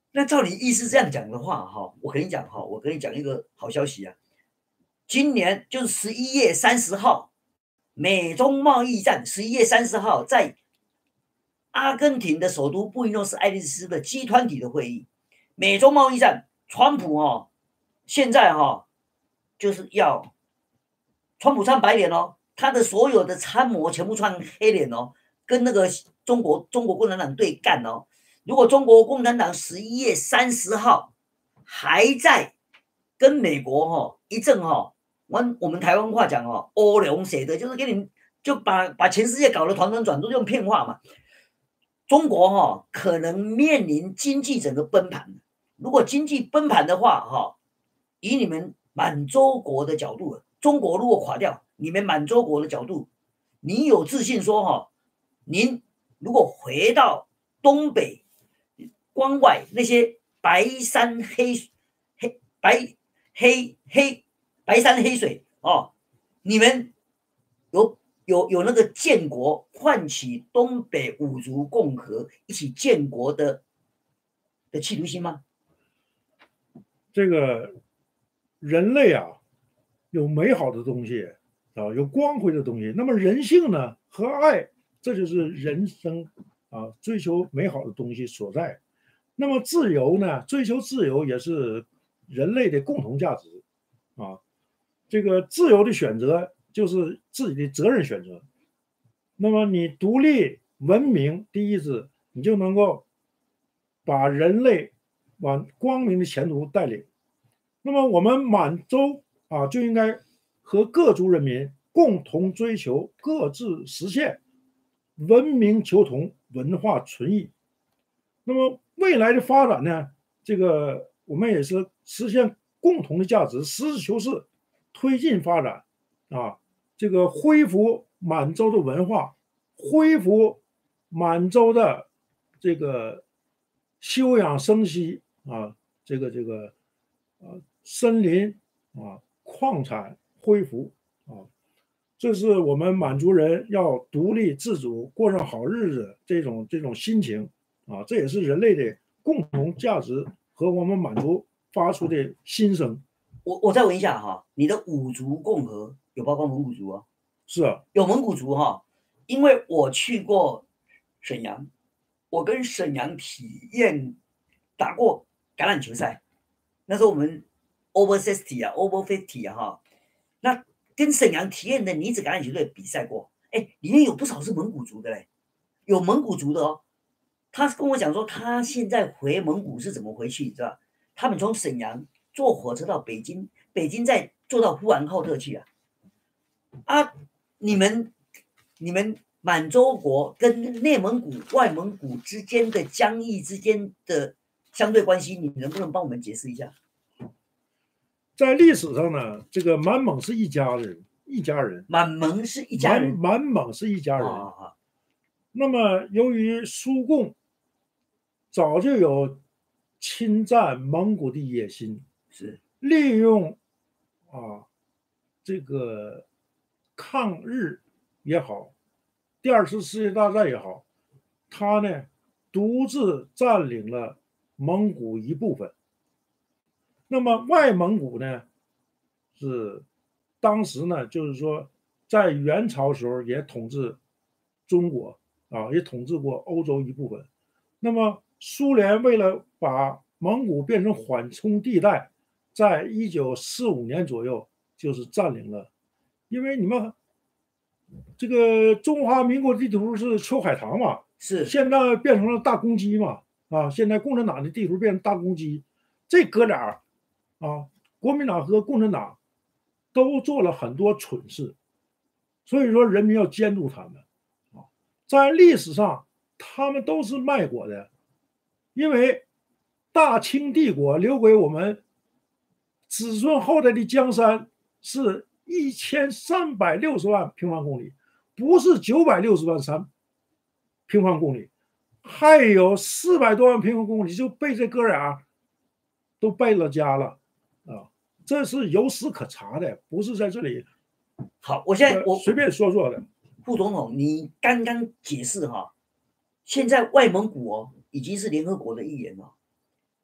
那照你意思这样讲的话，哈，我跟你讲哈，我跟你讲一个好消息啊，今年就是十一月三十号，美中贸易战，十一月三十号在阿根廷的首都布宜诺斯艾利斯的 G 团体的会议，美中贸易战，川普哦，现在哈、哦、就是要，川普穿白脸哦，他的所有的参谋全部穿黑脸哦，跟那个中国中国共产党对干哦。如果中国共产党十一月三十号还在跟美国哈、哦、一阵哈、哦，我我们台湾话讲哦，欧龙写的，就是给你就把把全世界搞得团团转，都用骗话嘛。中国哈、哦、可能面临经济整个崩盘，如果经济崩盘的话哈、哦，以你们满洲国的角度，中国如果垮掉，你们满洲国的角度，你有自信说哈、哦，您如果回到东北关外那些白山黑黑白黑黑白山黑水哦，你们有有有那个建国唤起东北五族共和一起建国的的企图心吗？ 这个人类啊，有美好的东西啊，有光辉的东西。那么人性呢和爱，这就是人生啊追求美好的东西所在。那么自由呢，追求自由也是人类的共同价值啊。这个自由的选择就是自己的责任选择。那么你独立文明第一支，你就能够把人类往光明的前途带领。那么我们满洲啊，就应该和各族人民共同追求各自实现文明求同，文化存异。那么未来的发展呢，这个我们也是实现共同的价值，实事求是推进发展啊，这个恢复满洲的文化，恢复满洲的这个休养生息啊，这个这个呃森林啊矿产恢复啊，这是我们满族人要独立自主过上好日子这种这种心情啊，这也是人类的共同价值和我们满族发出的心声。 我我再问一下哈，你的五族共和有包括蒙古族啊？ 是啊， 有蒙古族哈，因为我去过沈阳，我跟沈阳体验打过橄榄球赛，那时候我们 over sixty 啊 over fifty 啊哈，那跟沈阳体验的女子橄榄球队比赛过，哎，里面有不少是蒙古族的嘞，有蒙古族的哦。他跟我讲说，他现在回蒙古是怎么回去，你知道？他们从沈阳坐火车到北京，北京再坐到呼和浩特去啊。啊，你们你们满洲国跟内蒙古、外蒙古之间的疆域之间的相对关系，你能不能帮我们解释一下？ 在历史上呢，这个满蒙是一家人，一家人， 满蒙是一家人， 满满蒙是一家人。 啊啊那么由于苏共早就有侵占蒙古的野心， 是利用啊这个抗日也好，第二次世界大战也好，他呢独自占领了蒙古一部分。那么外蒙古呢，是当时呢，就是说在元朝时候也统治中国啊，也统治过欧洲一部分。那么苏联为了把蒙古变成缓冲地带，在一九四五年左右就是占领了，因为你们这个中华民国地图是秋海棠嘛， 是， 现在变成了大公鸡嘛，啊，现在共产党的地图变成大公鸡，这哥俩啊，国民党和共产党都做了很多蠢事，所以说人民要监督他们啊，在历史上他们都是卖国的，因为大清帝国留给我们子孙后代的江山是一千三百六十万平方公里，不是九百六十万三平方公里，还有四百多万平方公里就被这哥俩都败了家了啊！这是有史可查的，不是在这里。 好，我现在我随便说说的。 副总统，你刚刚解释哈，现在外蒙古哦已经是联合国的一员了。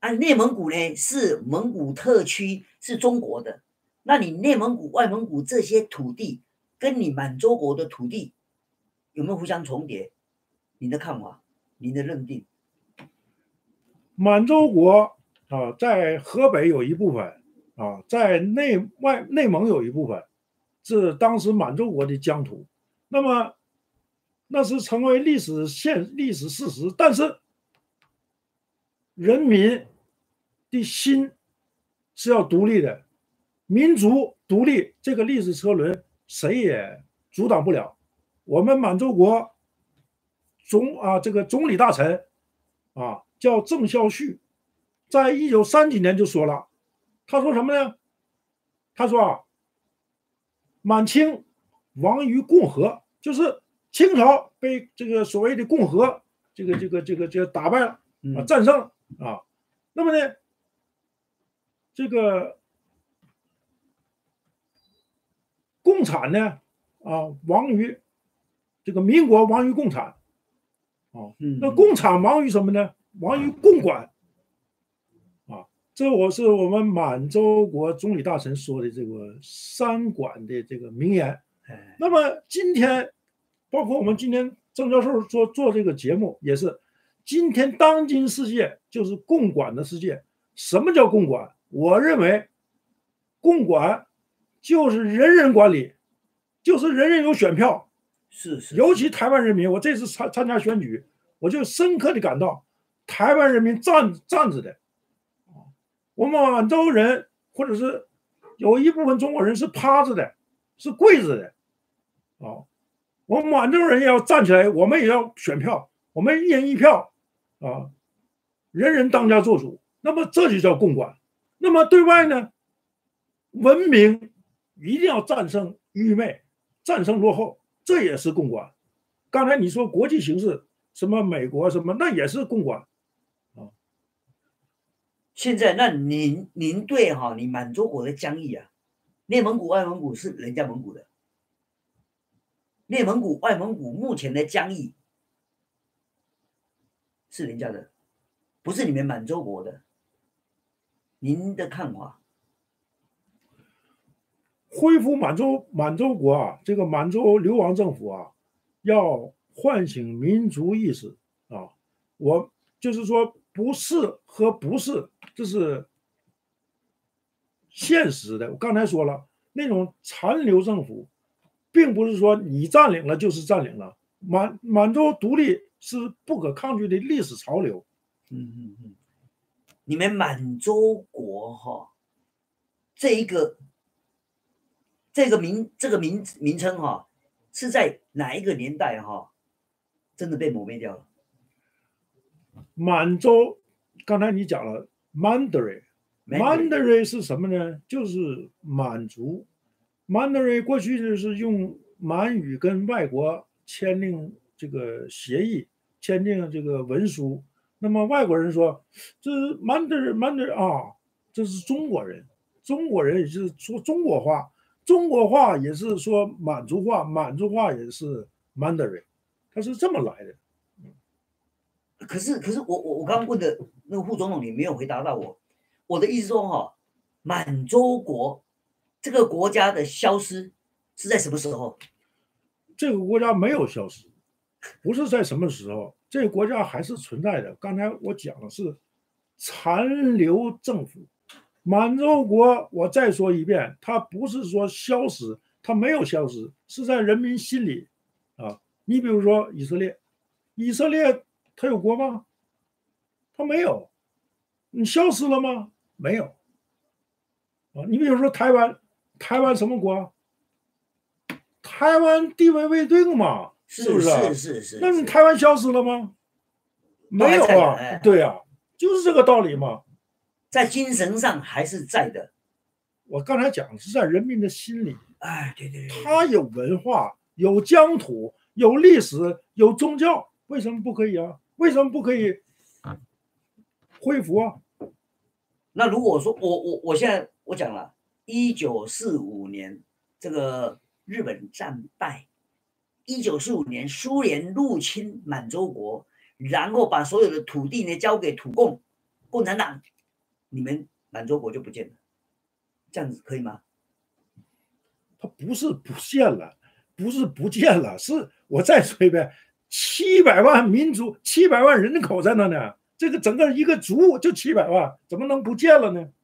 啊，内蒙古呢是蒙古特区，是中国的。那你内蒙古、外蒙古这些土地，跟你满洲国的土地有没有互相重叠？你的看法，你的认定？ 满洲国啊，在河北有一部分啊，在内外内蒙有一部分，是当时满洲国的疆土。那么那是成为历史现历史事实，但是人民的心是要独立的，民族独立这个历史车轮谁也阻挡不了。我们满洲国总啊这个总理大臣啊叫郑孝胥，在一九三几年就说了，他说什么呢？他说啊，满清亡于共和，就是清朝被这个所谓的共和这个这个这个这个打败了啊，战胜啊。那么呢，这个共产呢啊亡于这个民国亡于共产啊，那共产亡于什么呢？亡于共管啊。这我是我们满洲国总理大臣说的这个三管的这个名言。那么今天，包括我们今天郑教授做做这个节目，也是今天当今世界就是共管的世界。什么叫共管？我认为，共管就是人人管理，就是人人有选票。 是是。 尤其台湾人民，我这次参参加选举，我就深刻的感到，台湾人民站站着的，我们满洲人或者是有一部分中国人是趴着的，是跪着的。啊，我们满洲人也要站起来，我们也要选票，我们一人一票啊，人人当家作主。那么这就叫共管。那么对外呢，文明一定要战胜愚昧，战胜落后，这也是共管。刚才你说国际形势，什么美国什么，那也是共管啊。 现在那您您对哈、哦、你满洲国的疆域啊，内蒙古、外蒙古是人家蒙古的，内蒙古、外蒙古目前的疆域是人家的，不是你们满洲国的。您的看法？ 恢复满洲满洲国啊，这个满洲流亡政府啊，要唤醒民族意识啊。我就是说，不是和不是，这是现实的。我刚才说了，那种残留政府，并不是说你占领了就是占领了。满满洲独立是不可抗拒的历史潮流。 嗯嗯嗯。你们满洲国哈、哦，这一个这个名这个名名称哈、哦，是在哪一个年代哈、哦，真的被抹灭掉了？ 满洲，刚才你讲了 Mandarin，Mandarin 是什么呢？就是满族。Mandarin 过去就是用满语跟外国签订这个协议，签订这个文书。那么外国人说，这 Mandarin Mandarin 啊，这是中国人，中国人也是说中国话，中国话也是说满族话，满族话也是 Mandarin， 它是这么来的。 可是，可是我我我刚刚问的那个副总统，你没有回答到我。我的意思说哈、哦，满洲国这个国家的消失是在什么时候？ 这个国家没有消失，不是在什么时候，这个国家还是存在的。刚才我讲的是残留政府，满洲国，我再说一遍，它不是说消失，它没有消失，是在人民心里啊。你比如说以色列，以色列它有国吗？它没有。你消失了吗？没有。啊，你比如说台湾，台湾什么国？台湾地位未定嘛，是不是？ 是是是。 那你台湾消失了吗？没有啊，对啊，就是这个道理嘛。 在精神上还是在的。 我刚才讲的是在人民的心里。 哎，对对对， 他有文化，有疆土，有历史，有宗教，为什么不可以啊？为什么不可以恢复啊？ 那如果说我我我现在我讲了，一九四五年这个日本战败，一九四五年苏联入侵满洲国，然后把所有的土地呢交给土共共产党， 你们满洲国就不见了，这样子可以吗？ 它不是不见了，不是不见了，是我再说一遍，七百万民族，七百万人口在那呢，这个整个一个族就七百万，怎么能不见了呢？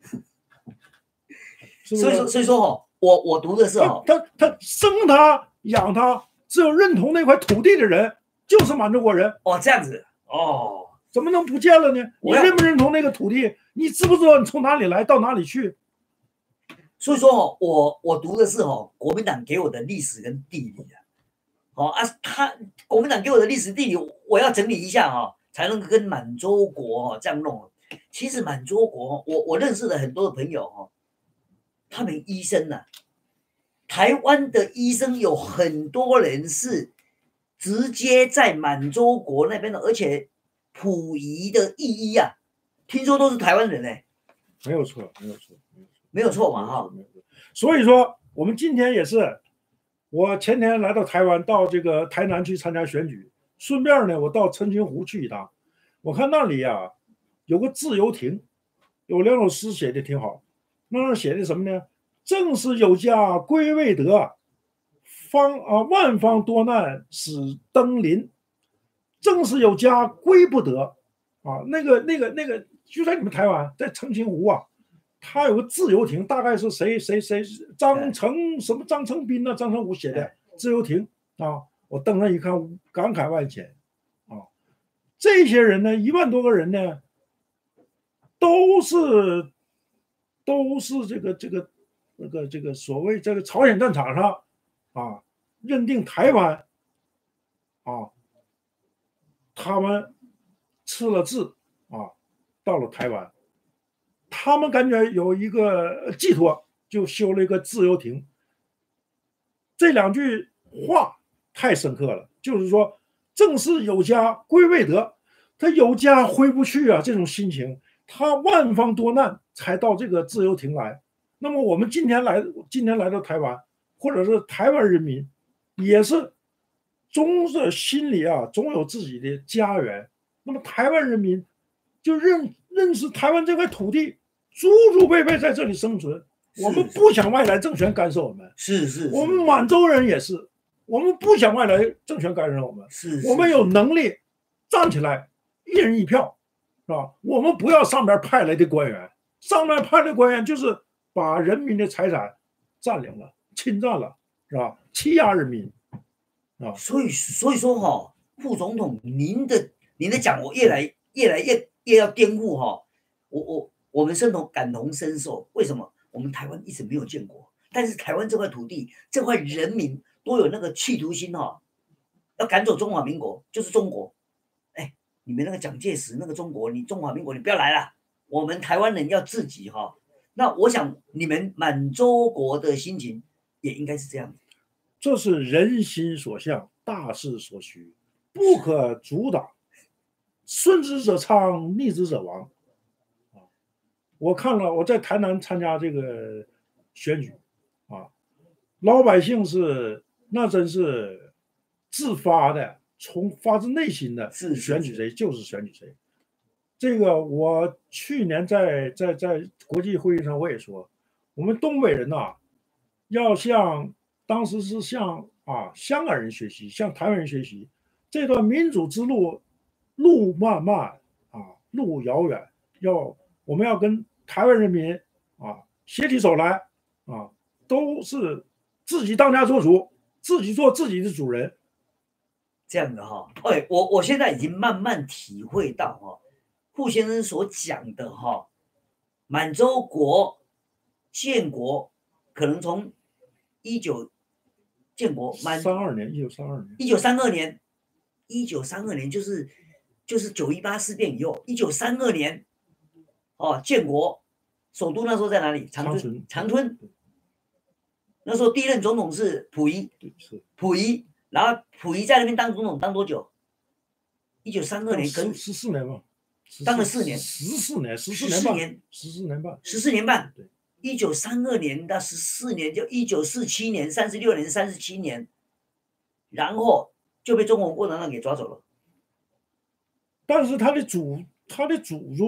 是不是？ 所以说，所以说哦，我我读的是哦， 他他他生他养他，只有认同那块土地的人就是满洲国人。 哦，这样子哦， 怎么能不见了呢？你认不认同那个土地？你知不知道你从哪里来到哪里去？ 所以说哦，我我读的是哦，国民党给我的历史跟地理啊，哦啊，他国民党给我的历史地理，我要整理一下哈、哦，才能跟满洲国哦这样弄。其实满洲国，我我认识的很多的朋友哈、哦，他们医生呢、啊，台湾的医生有很多人是直接在满洲国那边的，而且溥仪的义医啊，听说都是台湾人哎， 没有错，没有错， 没有错嘛哈。 所以说，我们今天也是，我前天来到台湾，到这个台南去参加选举，顺便呢，我到澄清湖去一趟，我看那里啊有个自由亭，有两首诗写的挺好，那上写的什么呢？正是有家归未得，方啊万方多难使登临，正是有家归不得啊，那个那个那个就在你们台湾，在澄清湖啊。他有个自由亭，大概是谁谁谁张成什么张成斌呢、啊？张成武写的自由亭啊，我登上一看，感慨万千啊。这些人呢，一万多个人呢，都是都是这个这个那个这个所谓这个朝鲜战场上啊，认定台湾啊，他们吃了字啊，到了台湾。他们感觉有一个寄托，就修了一个自由亭。这两句话太深刻了，就是说，正是有家归未得，他有家回不去啊，这种心情，他万方多难才到这个自由亭来。那么我们今天来，今天来到台湾，或者是台湾人民，也是总是心里啊，总有自己的家园。那么台湾人民就认认识台湾这块土地。祖祖辈辈在这里生存，我们不想外来政权干涉我们。 是是， 我们满洲人也是，我们不想外来政权干涉我们。 是， 我们有能力站起来，一人一票，是吧？我们不要上边派来的官员，上面派来的官员就是把人民的财产占领了、侵占了，是吧？欺压人民，啊。 所以所以说哈、哦，副总统，您的您的讲我越来越来越越要颠覆哈、哦，我我。我们身同感同身受，为什么我们台湾一直没有建国？但是台湾这块土地、这块人民都有那个企图心哈、哦，要赶走中华民国，就是中国。哎，你们那个蒋介石那个中国，你中华民国你不要来了，我们台湾人要自己哈、哦。那我想你们满洲国的心情也应该是这样子。 这是人心所向，大势所趋，不可阻挡。顺之者昌，逆之者亡。我看了，我在台南参加这个选举，啊，老百姓是那真是自发的，从发自内心的选举谁就是选举谁。这个我去年在在在国际会议上我也说，我们东北人呐、啊，要向当时是向啊香港人学习，向台湾人学习，这段民主之路路漫漫啊，路遥远，要我们要跟台湾人民啊，携起手来啊，都是自己当家做主，自己做自己的主人。 这样的哈，哎，我我现在已经慢慢体会到哈，傅先生所讲的哈，满洲国建国可能从一九建国满三二年，一九三二年， 一九三二年，一九三二年就是就是九一八事变以后，一九三二年哦建国。首都那时候在哪里？长春。长春。那时候第一任总统是溥仪。溥仪，然后溥仪在那边当总统当多久？一九三二年，跟十四年吧。 当了四年。 十四年，十四年， 十四年半。 十四年半。 对。 一九三二年到十四年，就一九四七年，三十六年，三十七年，然后就被中国共产党给抓走了。 但是他的祖，他的祖宗。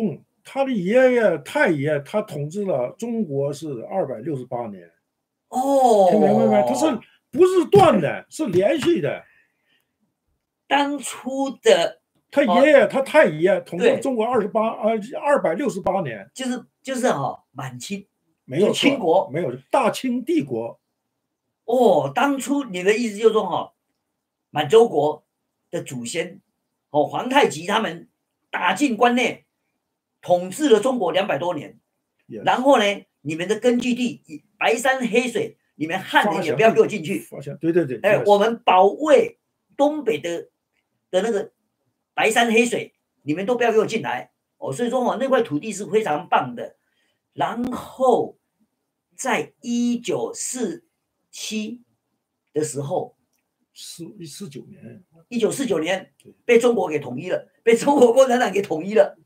他的爷爷太爷他统治了中国是二百六十八年。 哦， 听明白没？他是不是断的，是连续的。 当初的他爷爷、哦、他太爷统治中国二十八呃二百六十八年， 就是就是哈、哦、满清， 没有清国， 没有大清帝国。 哦，当初你的意思就是说哈、哦，满洲国的祖先哦皇太极他们打进关内，统治了中国两百多年， yes. 然后呢，你们的根据地白山黑水，你们汉人也不要给我进去。 对对对， 哎， yes. 我们保卫东北的的那个白山黑水，你们都不要给我进来哦。所以说哦，那块土地是非常棒的。然后在一九四七的时候， 四四九年， 一九四九年被中国给统一了，被中国共产党给统一了，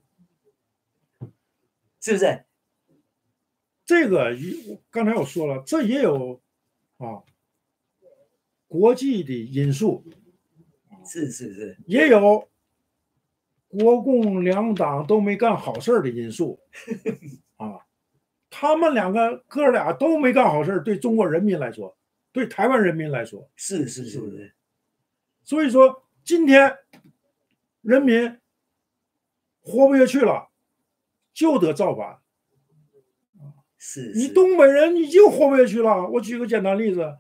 是不是？ 这个刚才我说了，这也有啊国际的因素， 是是是， 也有国共两党都没干好事的因素啊。他们两个哥俩都没干好事，对中国人民来说，对台湾人民来说， 是是是是。 所以说，今天人民活不下去了，就得造反。 是， 你东北人你就活不下去了。我举个简单例子，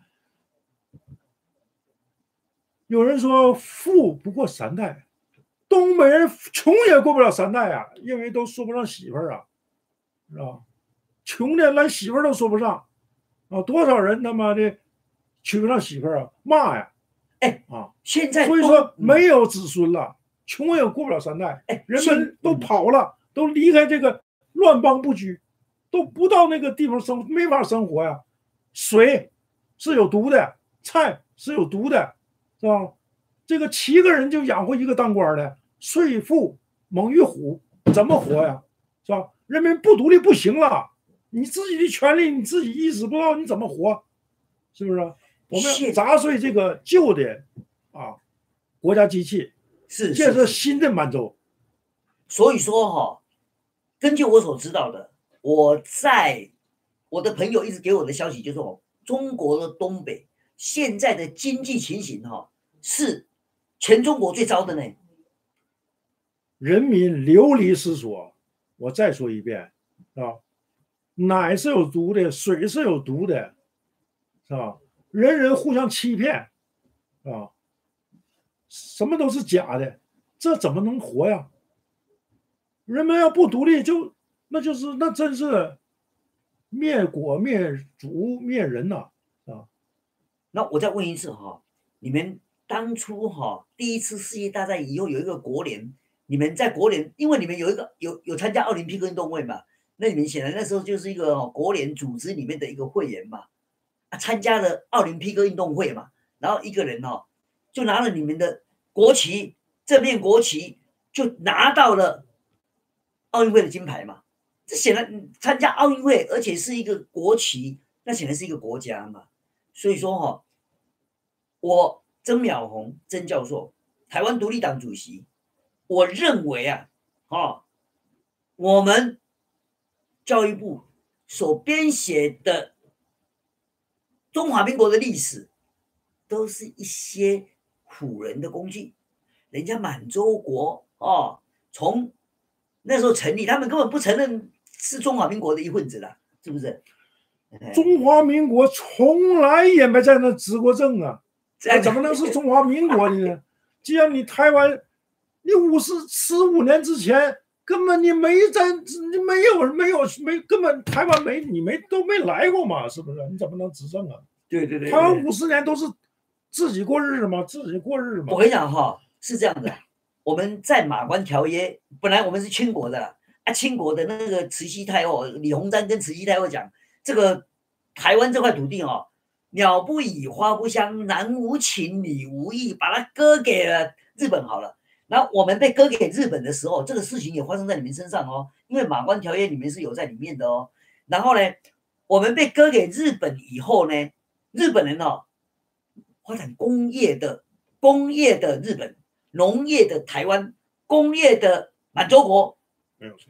有人说富不过三代，东北人穷也过不了三代啊，因为都说不上媳妇儿啊，是吧？穷的连媳妇儿都说不上啊，多少人他妈的娶不上媳妇儿啊，骂呀！ 哎啊，现在所以说没有子孙了，穷也过不了三代， 哎， 人们都跑了，都离开这个乱邦不居，都不到那个地方生，没法生活呀。水是有毒的，菜是有毒的，是吧？这个七个人就养活一个当官的，税赋猛于虎，怎么活呀？是吧？人民不独立不行了。你自己的权利你自己意识不到，你怎么活？是不是？我们要砸碎这个旧的啊国家机器， 是建设新的满洲。 所以说哈、哦，根据我所知道的，我在我的朋友一直给我的消息就是说，中国的东北现在的经济情形哈、哦，是全中国最糟的呢。 人民流离失所。我再说一遍啊。奶是有毒的，水是有毒的，是吧？人人互相欺骗，啊，什么都是假的，这怎么能活呀？人们要不独立就，就那就是那真是灭国灭族灭人呐！啊， 那我再问一次哈，你们当初哈第一次世界大战以后有一个国联，你们在国联，因为你们有一个有有参加奥林匹克运动会嘛？那你们显然那时候就是一个、哦、国联组织里面的一个会员嘛，啊，参加了奥林匹克运动会嘛，然后一个人哦，就拿了你们的国旗，这面国旗就拿到了奥运会的金牌嘛。这显然参加奥运会，而且是一个国旗，那显然是一个国家嘛。所以说哈、哦，我曾淼红曾教授，台湾独立党主席，我认为啊，哦，我们教育部所编写的中华民国的历史，都是一些唬人的工具。人家满洲国哦，从那时候成立，他们根本不承认是中华民国的一份子了，是不是？ 中华民国从来也没在那执过政啊，那怎么能是中华民国的呢？既然你台湾，你五十十五年之前。根本你没在，你没有没有没根本台湾没你没都没来过嘛，是不是？你怎么能执政啊？ 对对 对, 对， 台湾五十年都是自己过日子嘛，自己过日子嘛。 我跟你讲哈，是这样的，我们在马关条约，本来我们是清国的啦，啊，清国的那个慈禧太后李鸿章跟慈禧太后讲，这个台湾这块土地哦，鸟不语，花不香，男无情，女无义，把它割给了日本好了。然后我们被割给日本的时候，这个事情也发生在你们身上哦，因为马关条约里面是有在里面的哦。然后呢，我们被割给日本以后呢，日本人哦，发展工业的工业的日本，农业的台湾，工业的满洲国， 没有错。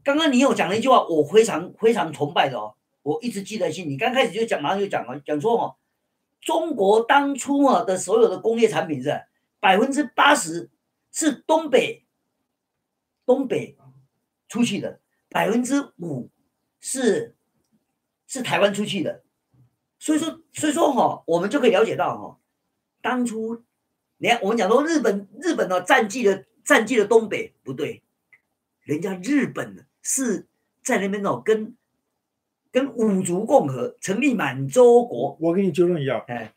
刚刚你有讲了一句话，我非常非常崇拜的哦，我一直记在心里。刚开始就讲，马上就讲了，讲说哦，中国当初啊的所有的工业产品是百分之八十是东北东北出去的，百分之五是是台湾出去的。所以说，所以说哈、哦，我们就可以了解到哈、哦，当初你看我们讲说日本日本呢、哦、占据了占据了东北，不对，人家日本是在那边哦跟跟五族共和成立满洲国。 我给你纠正一下， 哎，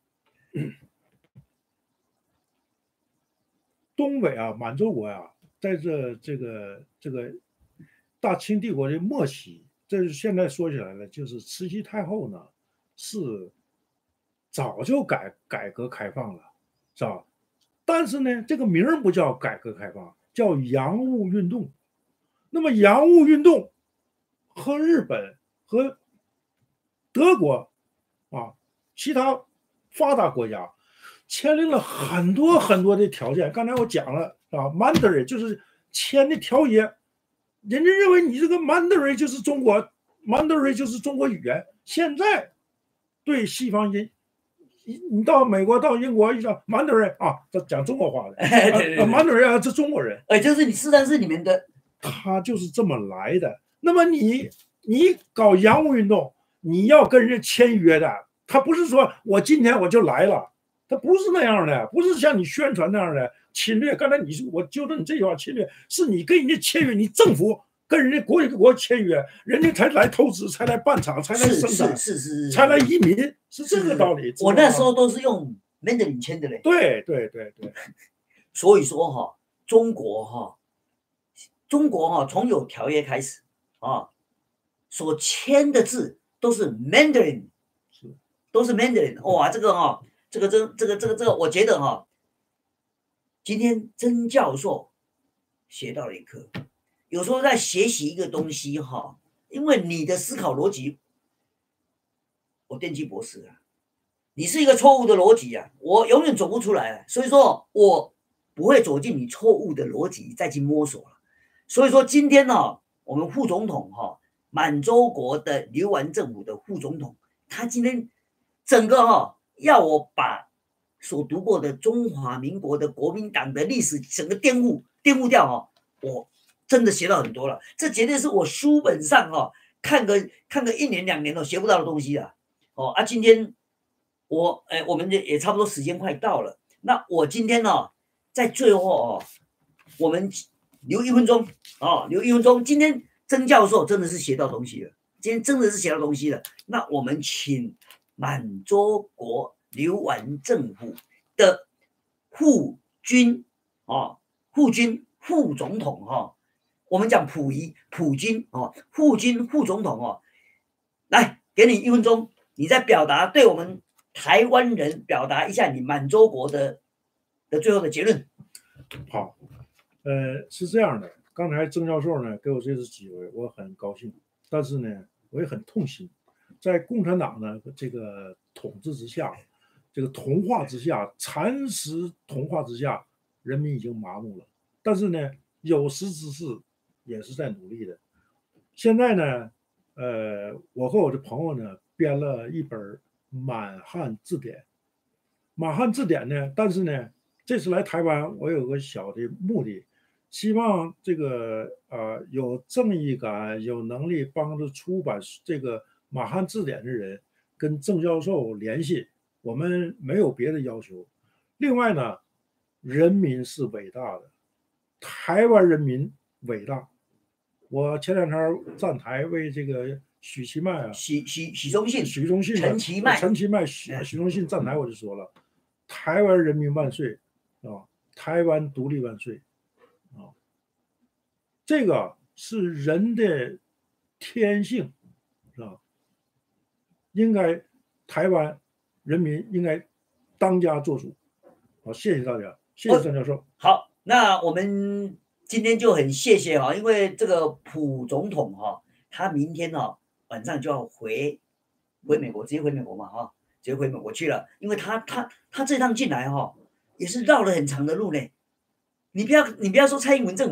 东北啊，满洲国呀、啊，在这这个这个大清帝国的末期，这是现在说起来了，就是慈禧太后呢是早就改改革开放了，是吧？但是呢，这个名儿不叫改革开放，叫洋务运动。那么洋务运动和日本和德国啊，其他发达国家签订了很多很多的条件。刚才我讲了啊 ，Mandarin 就是签的条约，人家认为你这个 Mandarin 就是中国 Mandarin 就是中国语言。现在对西方人，你到美国到英国一讲 Mandarin 啊，这讲中国话的， 对对对 Mandarin 啊，这中国人， 哎，就是你实际上是你们的， 他就是这么来的。那么你你搞洋务运动，你要跟人家签约的，他不是说我今天我就来了，他不是那样的，不是像你宣传那样的侵略。刚才你说我纠正你这句话，侵略是你跟人家签约，你政府跟人家国与国签约，人家才来投资，才来办厂，才来是生产， 是是是， 才来移民，是这个道理。 我那时候都是用 Mandarin 签的嘞。 对对对对， 所以说哈、哦，中国哈、哦，中国哈、哦，从有条约开始啊，所签的字都是 Mandarin， 是都是 Mandarin。哇，这个哈、哦，这个这这个这个这个，我觉得哈、哦，今天曾教授学到了一课。有时候在学习一个东西哈、哦，因为你的思考逻辑，我电机博士啊，你是一个错误的逻辑啊，我永远走不出来、啊，所以说我不会走进你错误的逻辑再去摸索了。所以说今天呢、哦，我们副总统哈、哦，满洲国的流亡政府的副总统，他今天整个哈、哦、要我把所读过的中华民国的国民党的历史整个颠覆颠覆掉哈、哦，我真的学到很多了，这绝对是我书本上哈、哦、看个看个一年两年都学不到的东西啊。哦啊，今天我哎，我们也差不多时间快到了，那我今天呢、哦，在最后哦，我们留一分钟哦，留一分钟。今天曾教授真的是学到东西了，今天真的是学到东西了。那我们请满洲国流亡政府的副军哦，副军副总统哈、哦，我们讲溥仪溥军哦，副军副总统哦，来给你一分钟，你再表达对我们台湾人表达一下你满洲国的的最后的结论。 好。呃，是这样的，刚才曾教授呢给我这次机会，我很高兴，但是呢，我也很痛心，在共产党呢这个统治之下，这个同化之下，蚕食同化之下，人民已经麻木了。但是呢，有识之士也是在努力的。现在呢，呃，我和我的朋友呢编了一本满汉字典。满汉字典呢，但是呢，这次来台湾，我有个小的目的。希望这个呃有正义感、有能力帮助出版这个满汉字典的人跟郑教授联系，我们没有别的要求。另外呢，人民是伟大的，台湾人民伟大。我前两天站台为这个许其迈啊， 许许许忠信、 许忠信、 陈其迈、 陈其迈、许许忠信站台，我就说了，台湾人民万岁啊，台湾独立万岁。啊，这个是人的天性，是吧？应该台湾人民应该当家做主。好，谢谢大家，谢谢郑教授。哦、 好，那我们今天就很谢谢哈，因为这个溥总统哈，他明天呢晚上就要回回美国，直接回美国嘛哈，直接回美国去了，因为他他他这趟进来哈，也是绕了很长的路呢。你不要你不要说蔡英文政府呢，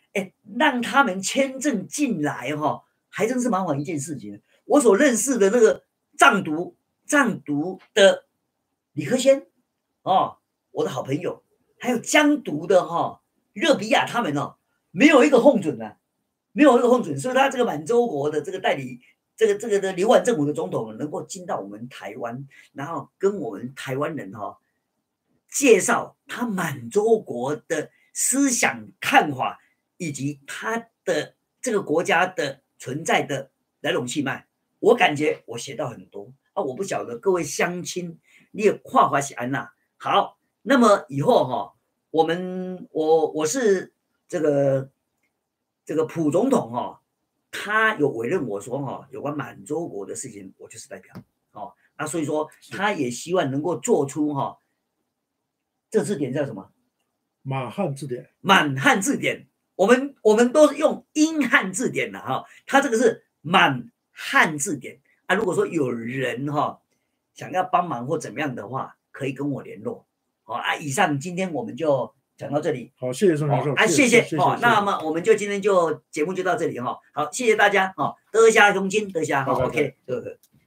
哎，让他们签证进来哈、哦，还真是蛮好一件事情。我所认识的那个藏独藏独的李克先哦，我的好朋友，还有疆独的哈、哦、热比亚他们哦，没有一个hon准啊，没有一个hon准，所以他这个满洲国的这个代理。这个这个的流亡政府的总统能够进到我们台湾，然后跟我们台湾人哈、哦、介绍他满洲国的思想看法，以及他的这个国家的存在的来龙去脉，我感觉我学到很多啊！我不晓得各位乡亲你也跨华西安娜好，那么以后哈、哦，我们我我是这个这个普总统哈、哦。他有委任我说哈，有关满洲国的事情，我就是代表，哦，那所以说他也希望能够做出哈，这字典叫什么？ 满汉字典。 满汉字典，我们我们都是用英汉字典的哈，他这个是满汉字典啊。如果说有人哈想要帮忙或怎么样的话，可以跟我联络。好啊，以上今天我们就讲到这里， 好，谢谢孙教授， 啊，谢谢哦。那么我们就今天就节目就到这里哈，好，谢谢大家哦，多谢乡亲，多谢哈 ，OK，呵呵。